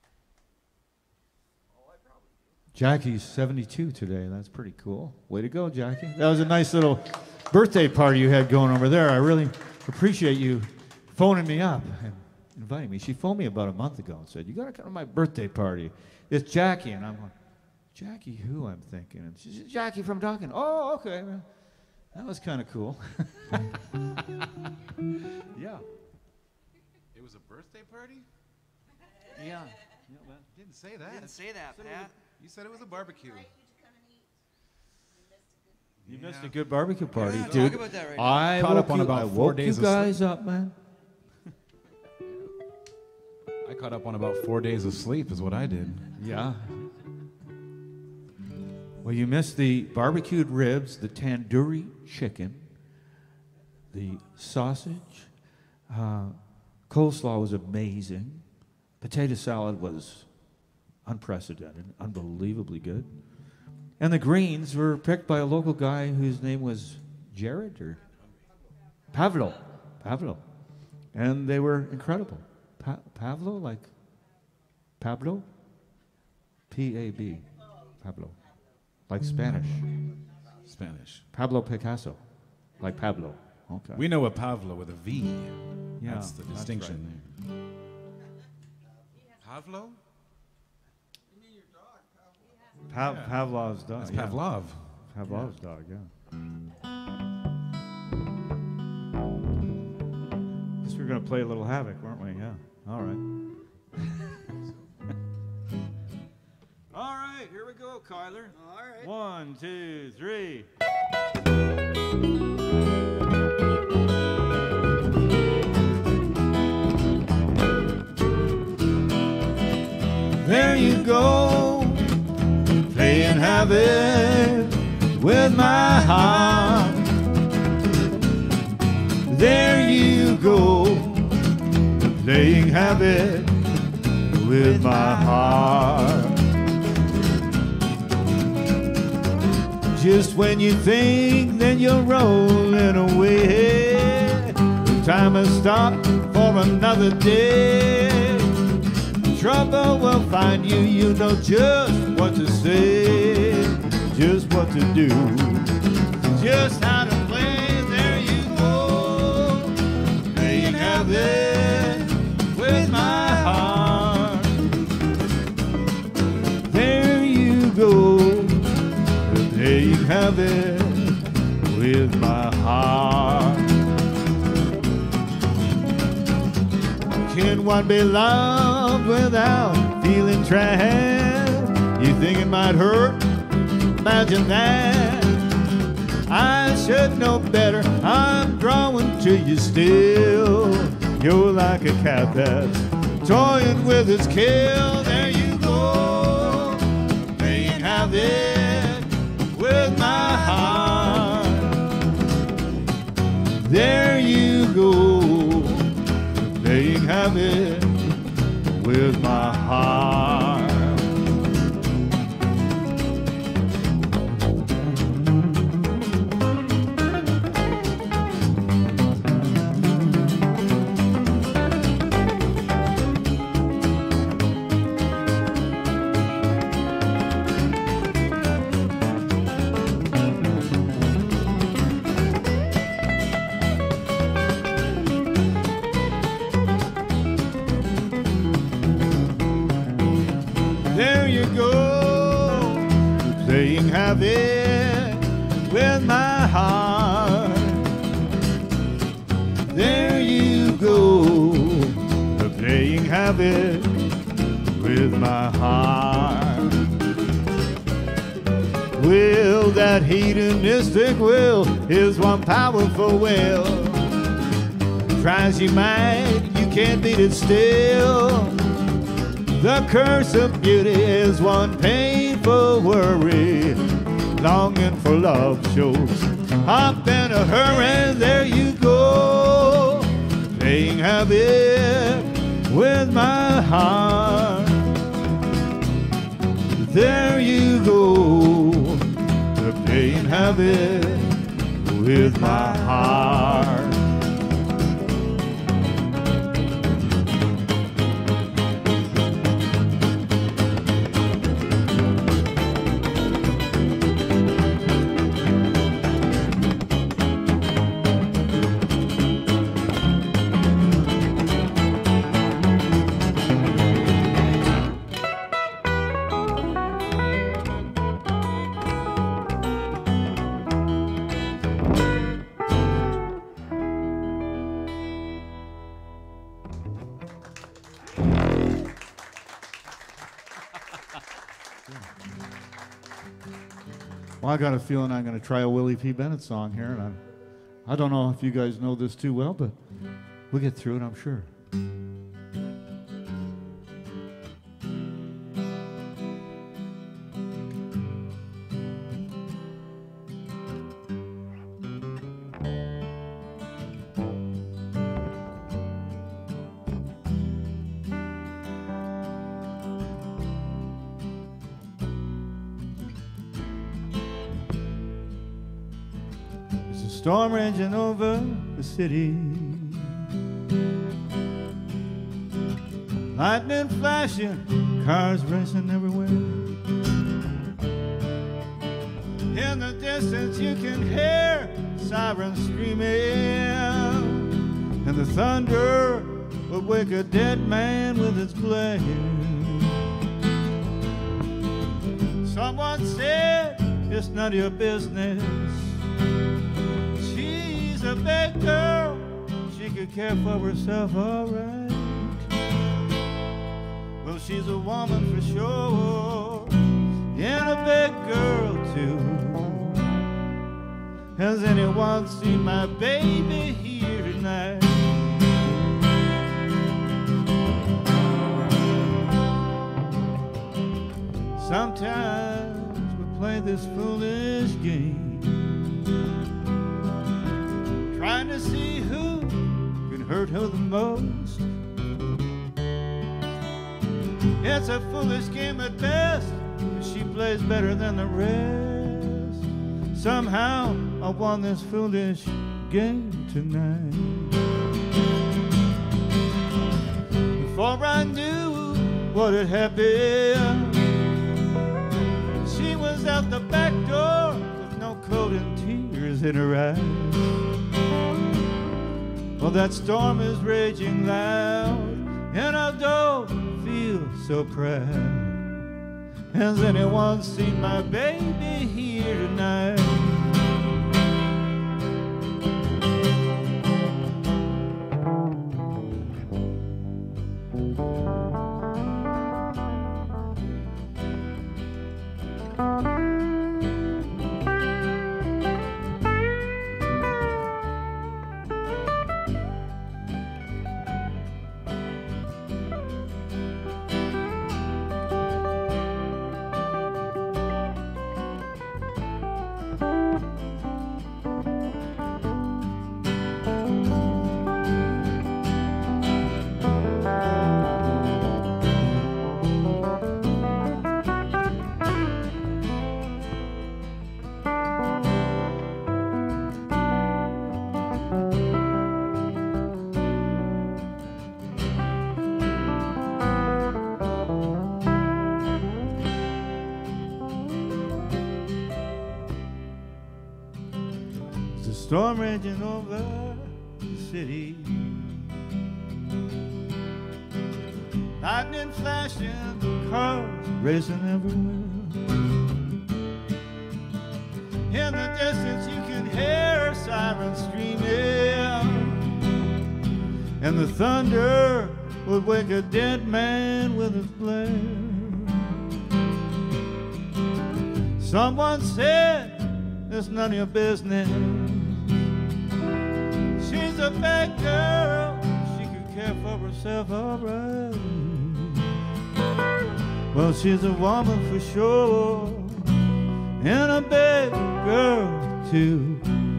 Jackie's 72 today. That's pretty cool. Way to go, Jackie. That was a nice little birthday party you had going over there. I really appreciate you phoning me up and inviting me. She phoned me about a month ago and said, "You got to come to my birthday party. It's Jackie." And I'm going, "Jackie who?" I'm thinking. And she said, "Jackie from Duncan." "Oh, okay." Well, that was kind of cool. Yeah.
It was a birthday party?
Yeah.
Didn't say that.
Didn't say that, Pat.
You said it was a barbecue.
You missed a good barbecue party,
Yeah,
dude.
talk about that right
I
Caught
woke
up on
you,
about
I
4
woke
days
you
of sleep.
guys up, man.
I caught up on about 4 days of sleep is what I did.
Yeah. Well, you missed the barbecued ribs, the tandoori chicken, the sausage. Coleslaw was amazing. Potato salad was unprecedented, unbelievably good. And the greens were picked by a local guy whose name was Jared or Pavlo. And they were incredible. Pavlo, like Pablo? P-A-B. Pablo. Like Spanish.
Spanish.
Pablo Picasso. Like Pablo. Okay.
We know a Pavlo with a V.
Yeah,
That's the
that's
distinction there. Pavlo?
Pavlov's dog.
That's
yeah.
Pavlov.
Pavlov's dog, yeah. Guess we were going to play a little havoc, weren't we? Yeah. All right. All right, here we go, Kyler.
All right.
1, 2, 3. There you go, playing havoc with my heart. There you go, playing havoc with my heart. Just when you think that you're rolling away, time has stopped for another day. Trouble will find you, you know just what to say, just what to do, just how to play. There you go, playing havoc with my heart. There you go, playing havoc with my heart. Can one be loved without feeling trapped? You think it might hurt? Imagine that. I should know better. I'm drawn to you still. You're like a cat that's toying with its kill. There you go, playing havoc with my heart. There you go, playing havoc with my heart. There you go, playing havoc with my heart. There you go, playing havoc with my heart. Will, that hedonistic will is one powerful will. Tries you might, you can't beat it still. The curse of beauty is one painful worry. Longing for love shows up in a hurry. There you go, playing havoc with my heart. There you go, playing havoc with my heart. Well, I got a feeling I'm going to try a Willie P. Bennett song here, and I don't know if you guys know this too well, but we'll get through it, I'm sure. Storm raging over the city, lightning flashing, cars racing everywhere. In the distance you can hear sirens screaming, and the thunder would wake a dead man with its blare. Someone said it's none of your business. A big girl, she could care for herself all right. Well, she's a woman for sure, and a big girl too. Has anyone seen my baby here tonight? Sometimes we play this foolish game, trying to see who can hurt her the most. It's a foolish game at best, but she plays better than the rest. Somehow I won this foolish game tonight. Before I knew what had happened, she was out the back door with no coat and tears in her eyes. Well, that storm is raging loud, and I don't feel so proud. Has anyone seen my baby here tonight? Storm raging over the city, lightning flashing, cars racing everywhere. In the distance you can hear sirens screaming, and the thunder would wake a dead man with its blare. Someone said it's none of your business. She's a bad girl, she could care for herself all right. Well, she's a woman for sure, and a bad girl too.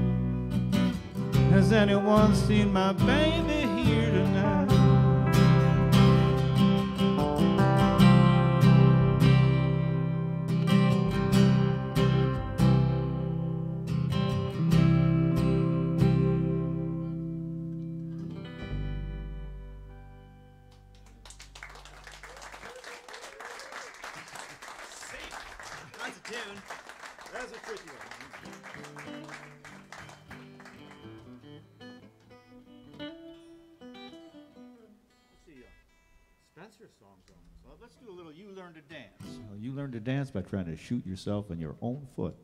Has anyone seen my baby here tonight?
That's a tune.
That's a tricky one. Let's see, Spencer songs on this. Well, let's do a little You Learn to Dance. You learn to dance by trying to shoot yourself in your own foot.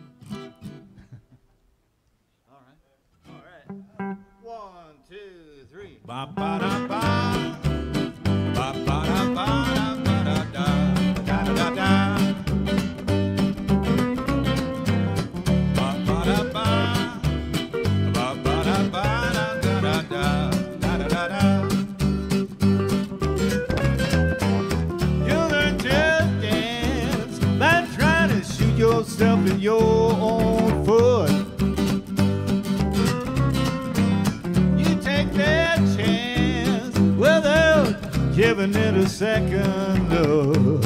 All right. All right. 1, 2, 3.
Ba ba da ba, ba ba da ba da da da da da da da.
giving it a second look.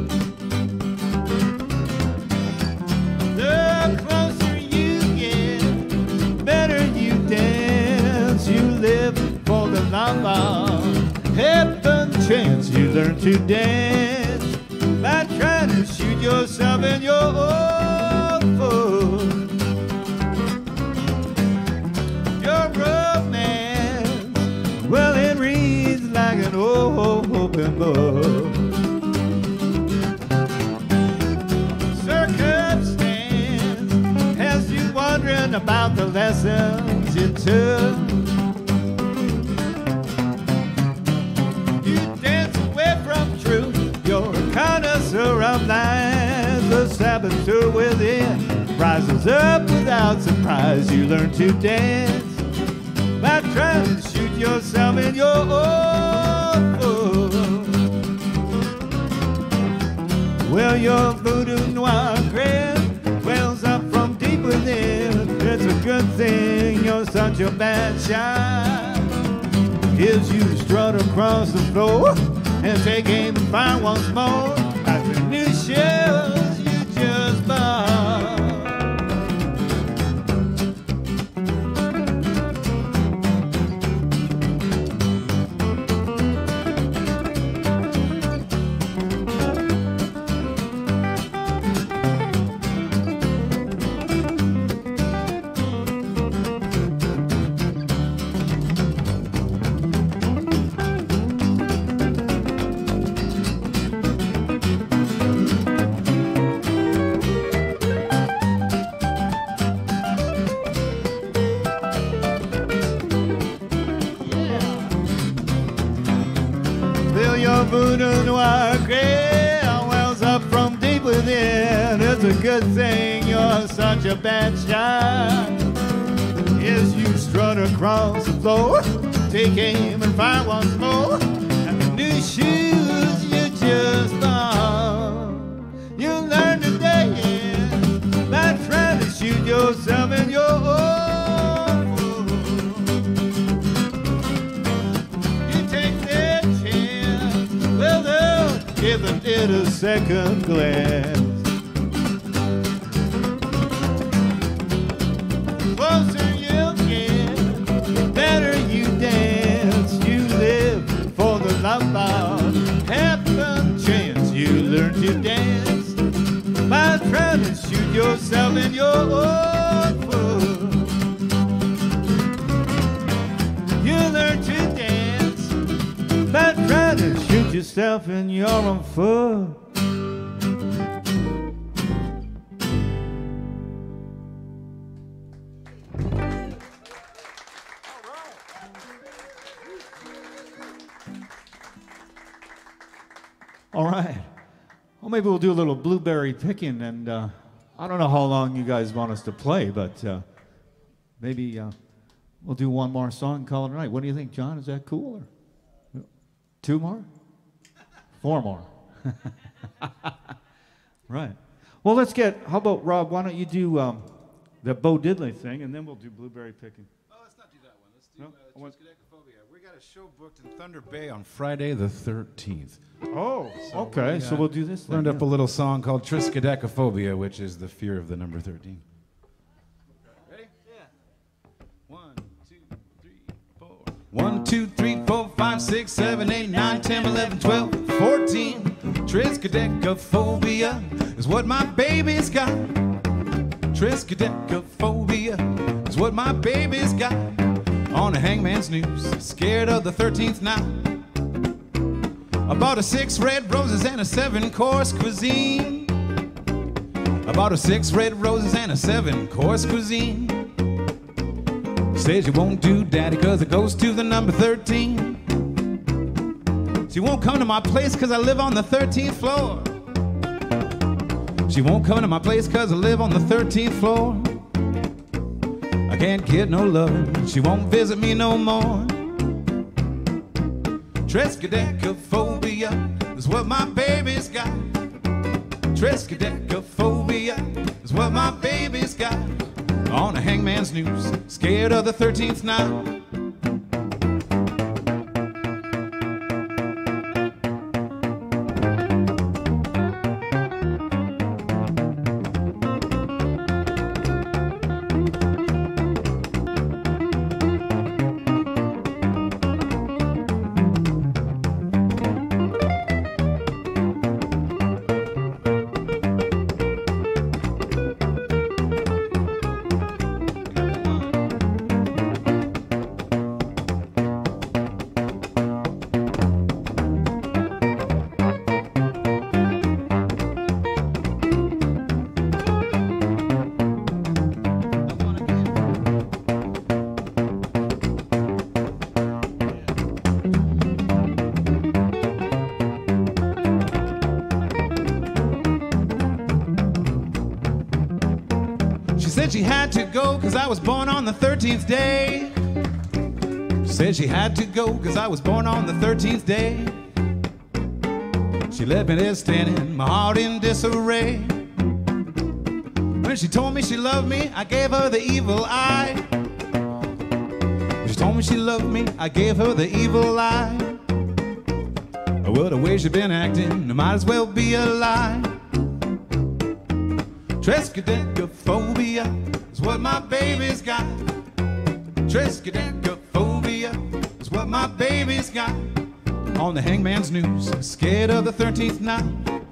The closer you get, better you dance. You live for the love of heaven chance. You learn to dance by trying to shoot yourself in your own foot. Your romance, well, it reads like an open book. Circumstance has you wondering about the lessons you took. You dance away from truth. You're a connoisseur of lies. The saboteur within rises up without surprise. You learn to dance by trying to shoot yourself in your own foot. Well, your voodoo noir grin wells up from deep within. It's a good thing you're such a bad shot. As you strut across the floor and take aim and fire once more at the new shells you just bought. Voodoo noir gray wells up from deep within. It's a good thing you're such a bad shot. As you strut across the floor, take aim and fire once more at the new shoes you just bought. You learn to dance by trying to shoot yourself in your own foot. You take that chance, well, they'll give it a second glance. Closer you get, better you dance. You live for the love of heaven chance. You learn to dance by trying to shoot yourself in your own foot. You learn to dance by trying to shoot yourself in your own foot. All right. Well, maybe we'll do a little blueberry picking, and I don't know how long you guys want us to play, but maybe we'll do one more song and call it a night. What do you think, John? Is that cool? Or 2 more? 4 more? Right. Well, let's get, how about, Rob, why don't you do the Bo Diddley thing, and then we'll do blueberry picking.
Oh, let's not do that one. Let's do
No?
Triskaidekaphobia. We got a show booked in Thunder Bay on Friday the 13th.
Oh, okay. So we'll do this then.
Learned up a little song called Triskaidekaphobia, which is the fear of the number 13. Ready?
Yeah.
1, 2, 3, 4. 1, 2, 3, 4, 5, 6, 7, 8, 9, 10, 11, 12, 14. Triskaidekaphobia is what my baby's got. Triskaidekaphobia is what my baby's got. On a hangman's noose, scared of the 13th now. I bought her 6 red roses and a 7-course cuisine. I bought her 6 red roses and a 7-course cuisine. Says you won't do, daddy, cause it goes to the number 13. She won't come to my place cause I live on the 13th floor. She won't come to my place cause I live on the 13th floor. I can't get no love, she won't visit me no more. Triskaidekaphobia is what my baby's got. Triskaidekaphobia is what my baby's got. On a hangman's noose, scared of the 13th night. to go 'cause I was born on the 13th day. She said she had to go 'cause I was born on the 13th day. She left me there standing, my heart in disarray. When she told me she loved me, I gave her the evil eye. When she told me she loved me, I gave her the evil eye. Well, the way she been acting, it might as well be a lie. Triskaidekaphobia is what my baby's got. Triskaidekaphobia is what my baby's got. On the hangman's noose, scared of the 13th night.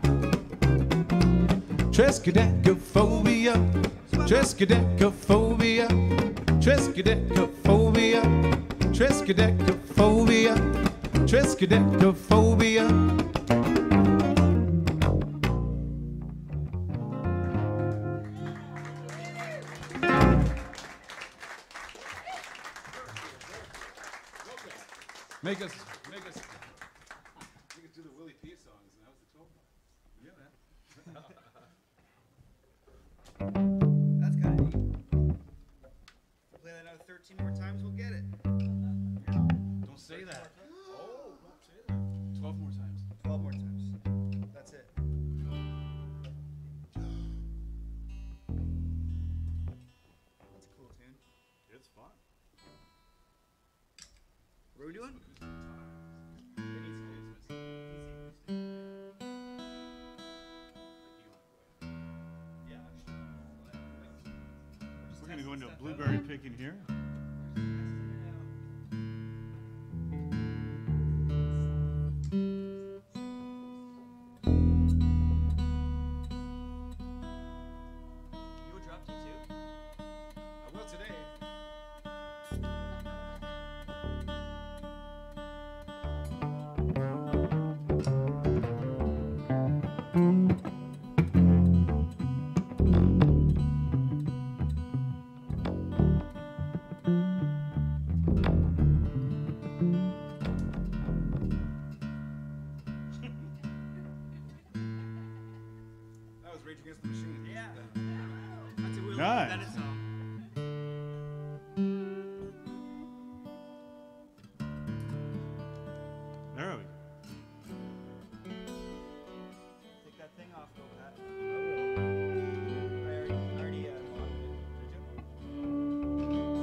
Triskaidekaphobia, triskaidekaphobia, triskaidekaphobia, triskaidekaphobia, triskaidekaphobia. Make us do the Willie P songs, and that was the 12 bars. Yeah, man.
That's kind of neat. Play that another 13 more times, we'll get it.
Don't say that. Oh, don't say that. 12 more times.
12 more times. That's it. That's a cool tune.
It's fun.
What are we doing?
We're going to go into blueberry picking here.
You will drop T2?
I will today. That was Rage Against the Machine.
Yeah. That's a Willie
Nice.
Bennett song.
There we go.
Take that thing off, though, Pat. I already logged it. Did you?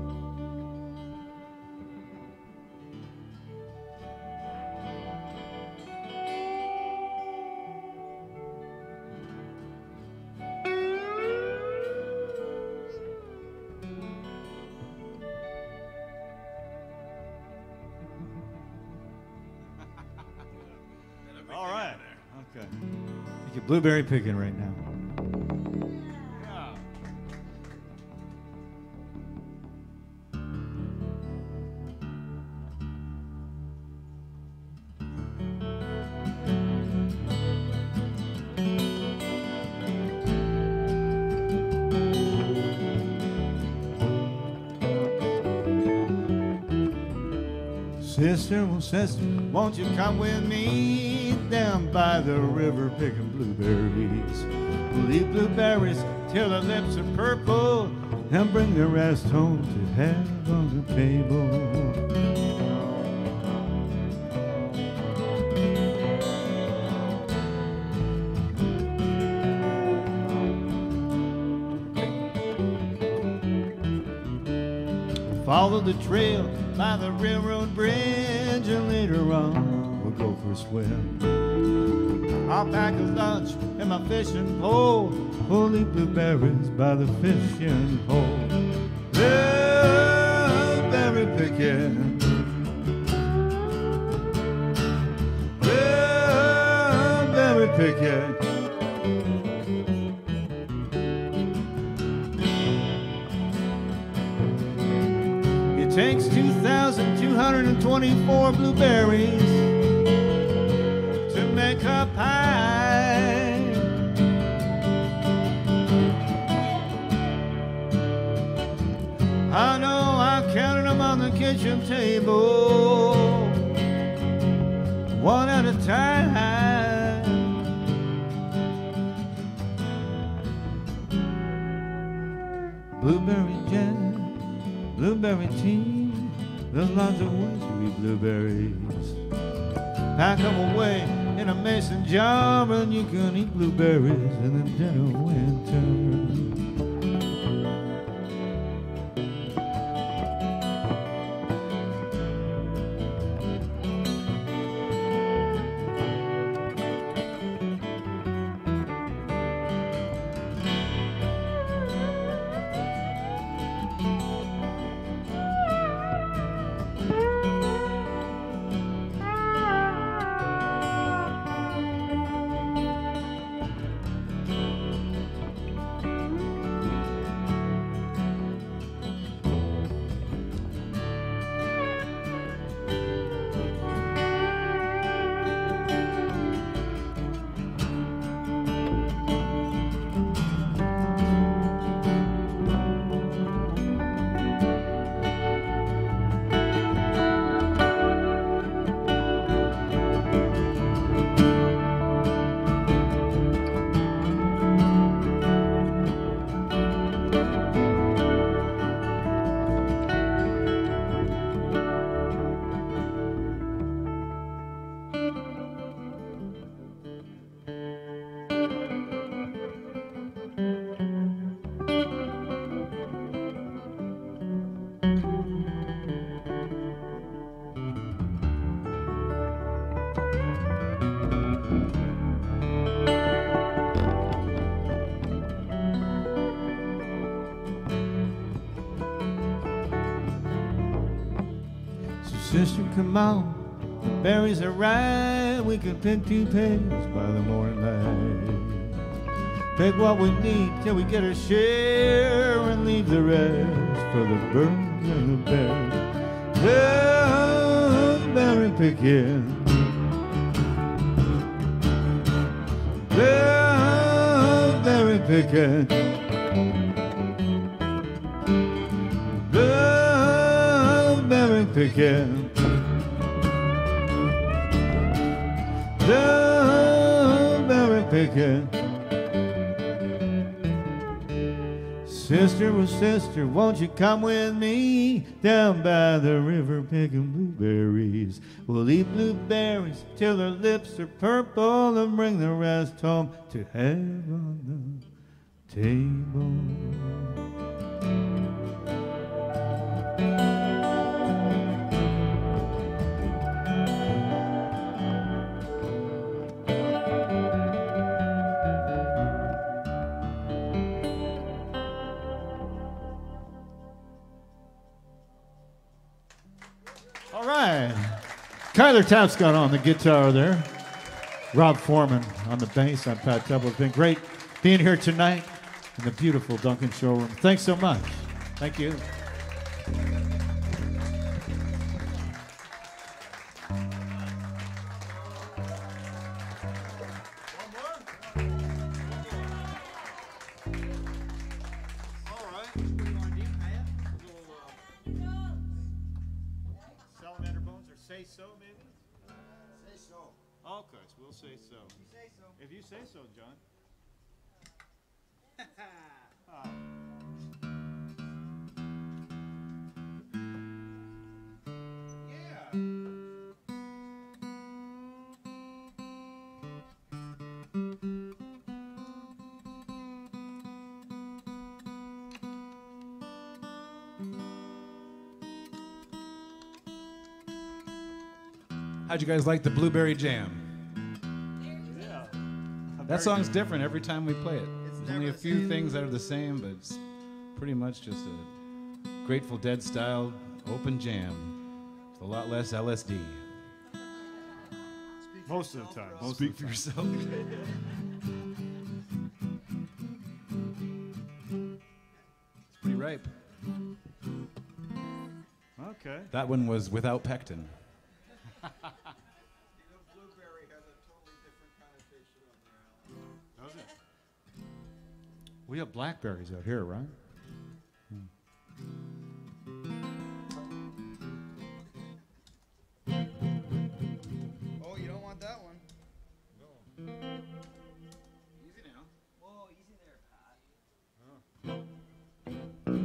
All right. Okay. You're blueberry picking right now.
Yeah.
Sister, well, sister, won't you come with me down by the river picking blueberries? We'll eat blueberries till our lips are purple and bring the rest home to have on the table. Follow the trail by the railroad bridge, and later on we'll go for a swim. I'll pack a lunch and my fishing pole, we'll eat blueberries by the fishing hole. Blueberry picking, blueberry picking. It takes 2,224 blueberries to make a pie. I know I counted them on the kitchen table, one at a time. blueberry jam, blueberry tea. There's lots of ways to eat blueberries. Pack them away in a mason jar, and you can eat blueberries in the dead of winter. Sister, come on, the berries are ripe. We can pick 2 pegs by the morning light. Pick what we need till we get our share and leave the rest for the birds and the bears. Oh, berry picking. Oh, berry picking. Oh, berry picking. The berry picking. Sister, well, sister, won't you come with me down by the river picking blueberries? We'll eat blueberries till our lips are purple and bring the rest home to have on the table. All right. Kyler Tapscott on the guitar there. Rob Foreman on the bass. I'm Pat Tubble. It's been great being here tonight in the beautiful Duncan Showroom. Thanks so much. Thank you. Salamander bones or say so, maybe?
Say so.
Okay, so we'll say so.
You say so.
If you say so, John.
Yeah.
How'd you guys like the blueberry jam?
Yeah.
That song's different every time we play it.
It's
There's only
never
a
the
few
same.
things that are the same, but it's pretty much just a Grateful Dead style open jam with a lot less LSD.
Most of the time. Most
Speak
of the
for
time.
yourself. It's pretty ripe.
Okay.
That one was without pectin.
Blueberry has a totally different connotation on their
Does it? We have blackberries out here, right?
Oh, you don't want that one.
Easy now.
Whoa, easy there, Pat.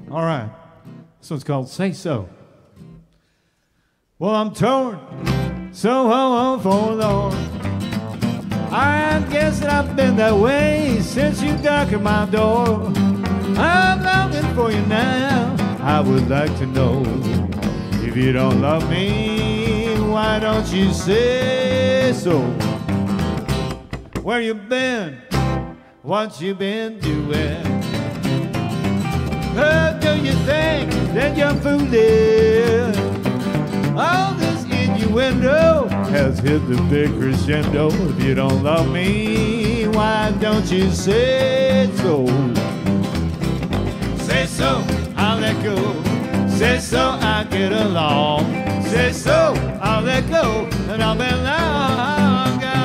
All right. This one's called Say So. Well, I'm torn, so forlorn. I guess that I've been that way since you darkened my door. I'm longing for you now. I would like to know, if you don't love me, why don't you say so? Where you been? What you been doing? Do you think that you're fooling? All this innuendo has hit the big crescendo. If you don't love me, why don't you say so? Say so, I'll let go. Say so, I'll get along. Say so, I'll let go, and I'll be long gone.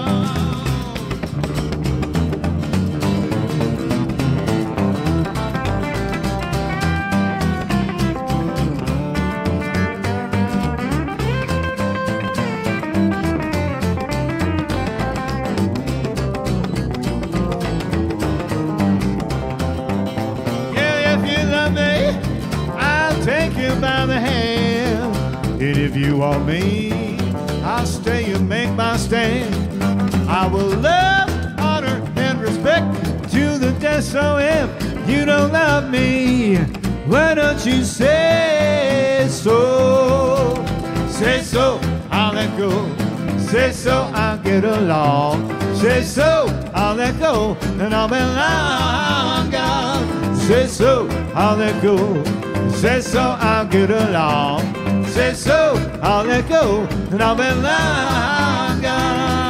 Take you by the hand, and if you want me, I'll stay and make my stand. I will love, honor, and respect to the death. So if you don't love me, why don't you say so? Say so, I'll let go. Say so, I'll get along. Say so, I'll let go, and I'll be long gone. Say so, I'll let go. Say so, I'll get along. Say so, I'll let go, and I'll be long gone.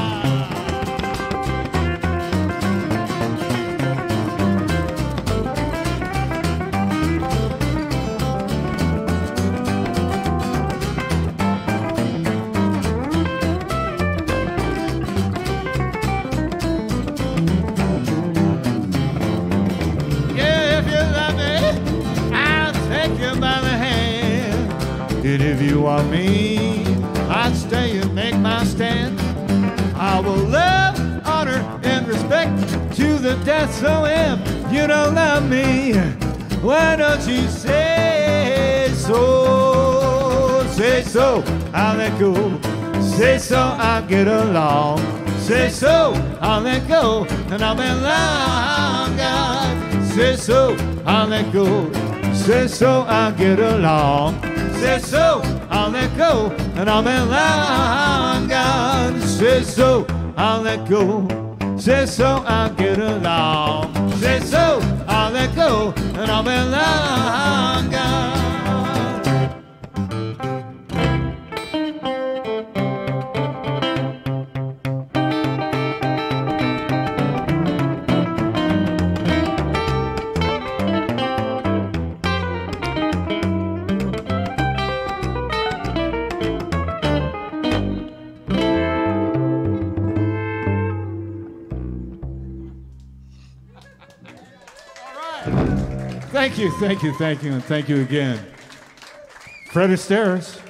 And if you want me, I'd stay and make my stand. I will love, honor, and respect to the death. So if you don't love me, why don't you say so? Say so, I'll let go. Say so, I'll get along. Say so, I'll let go, and I'll be long gone. Say so, I'll let go. Say so, I'll get along. Say so, I'll let go, and I'll be long gone. Say so, I'll let go. Say so, I'll get along. Say so, I'll let go, and I'll be long gone. Thank you, and thank you again. Fred Astaris.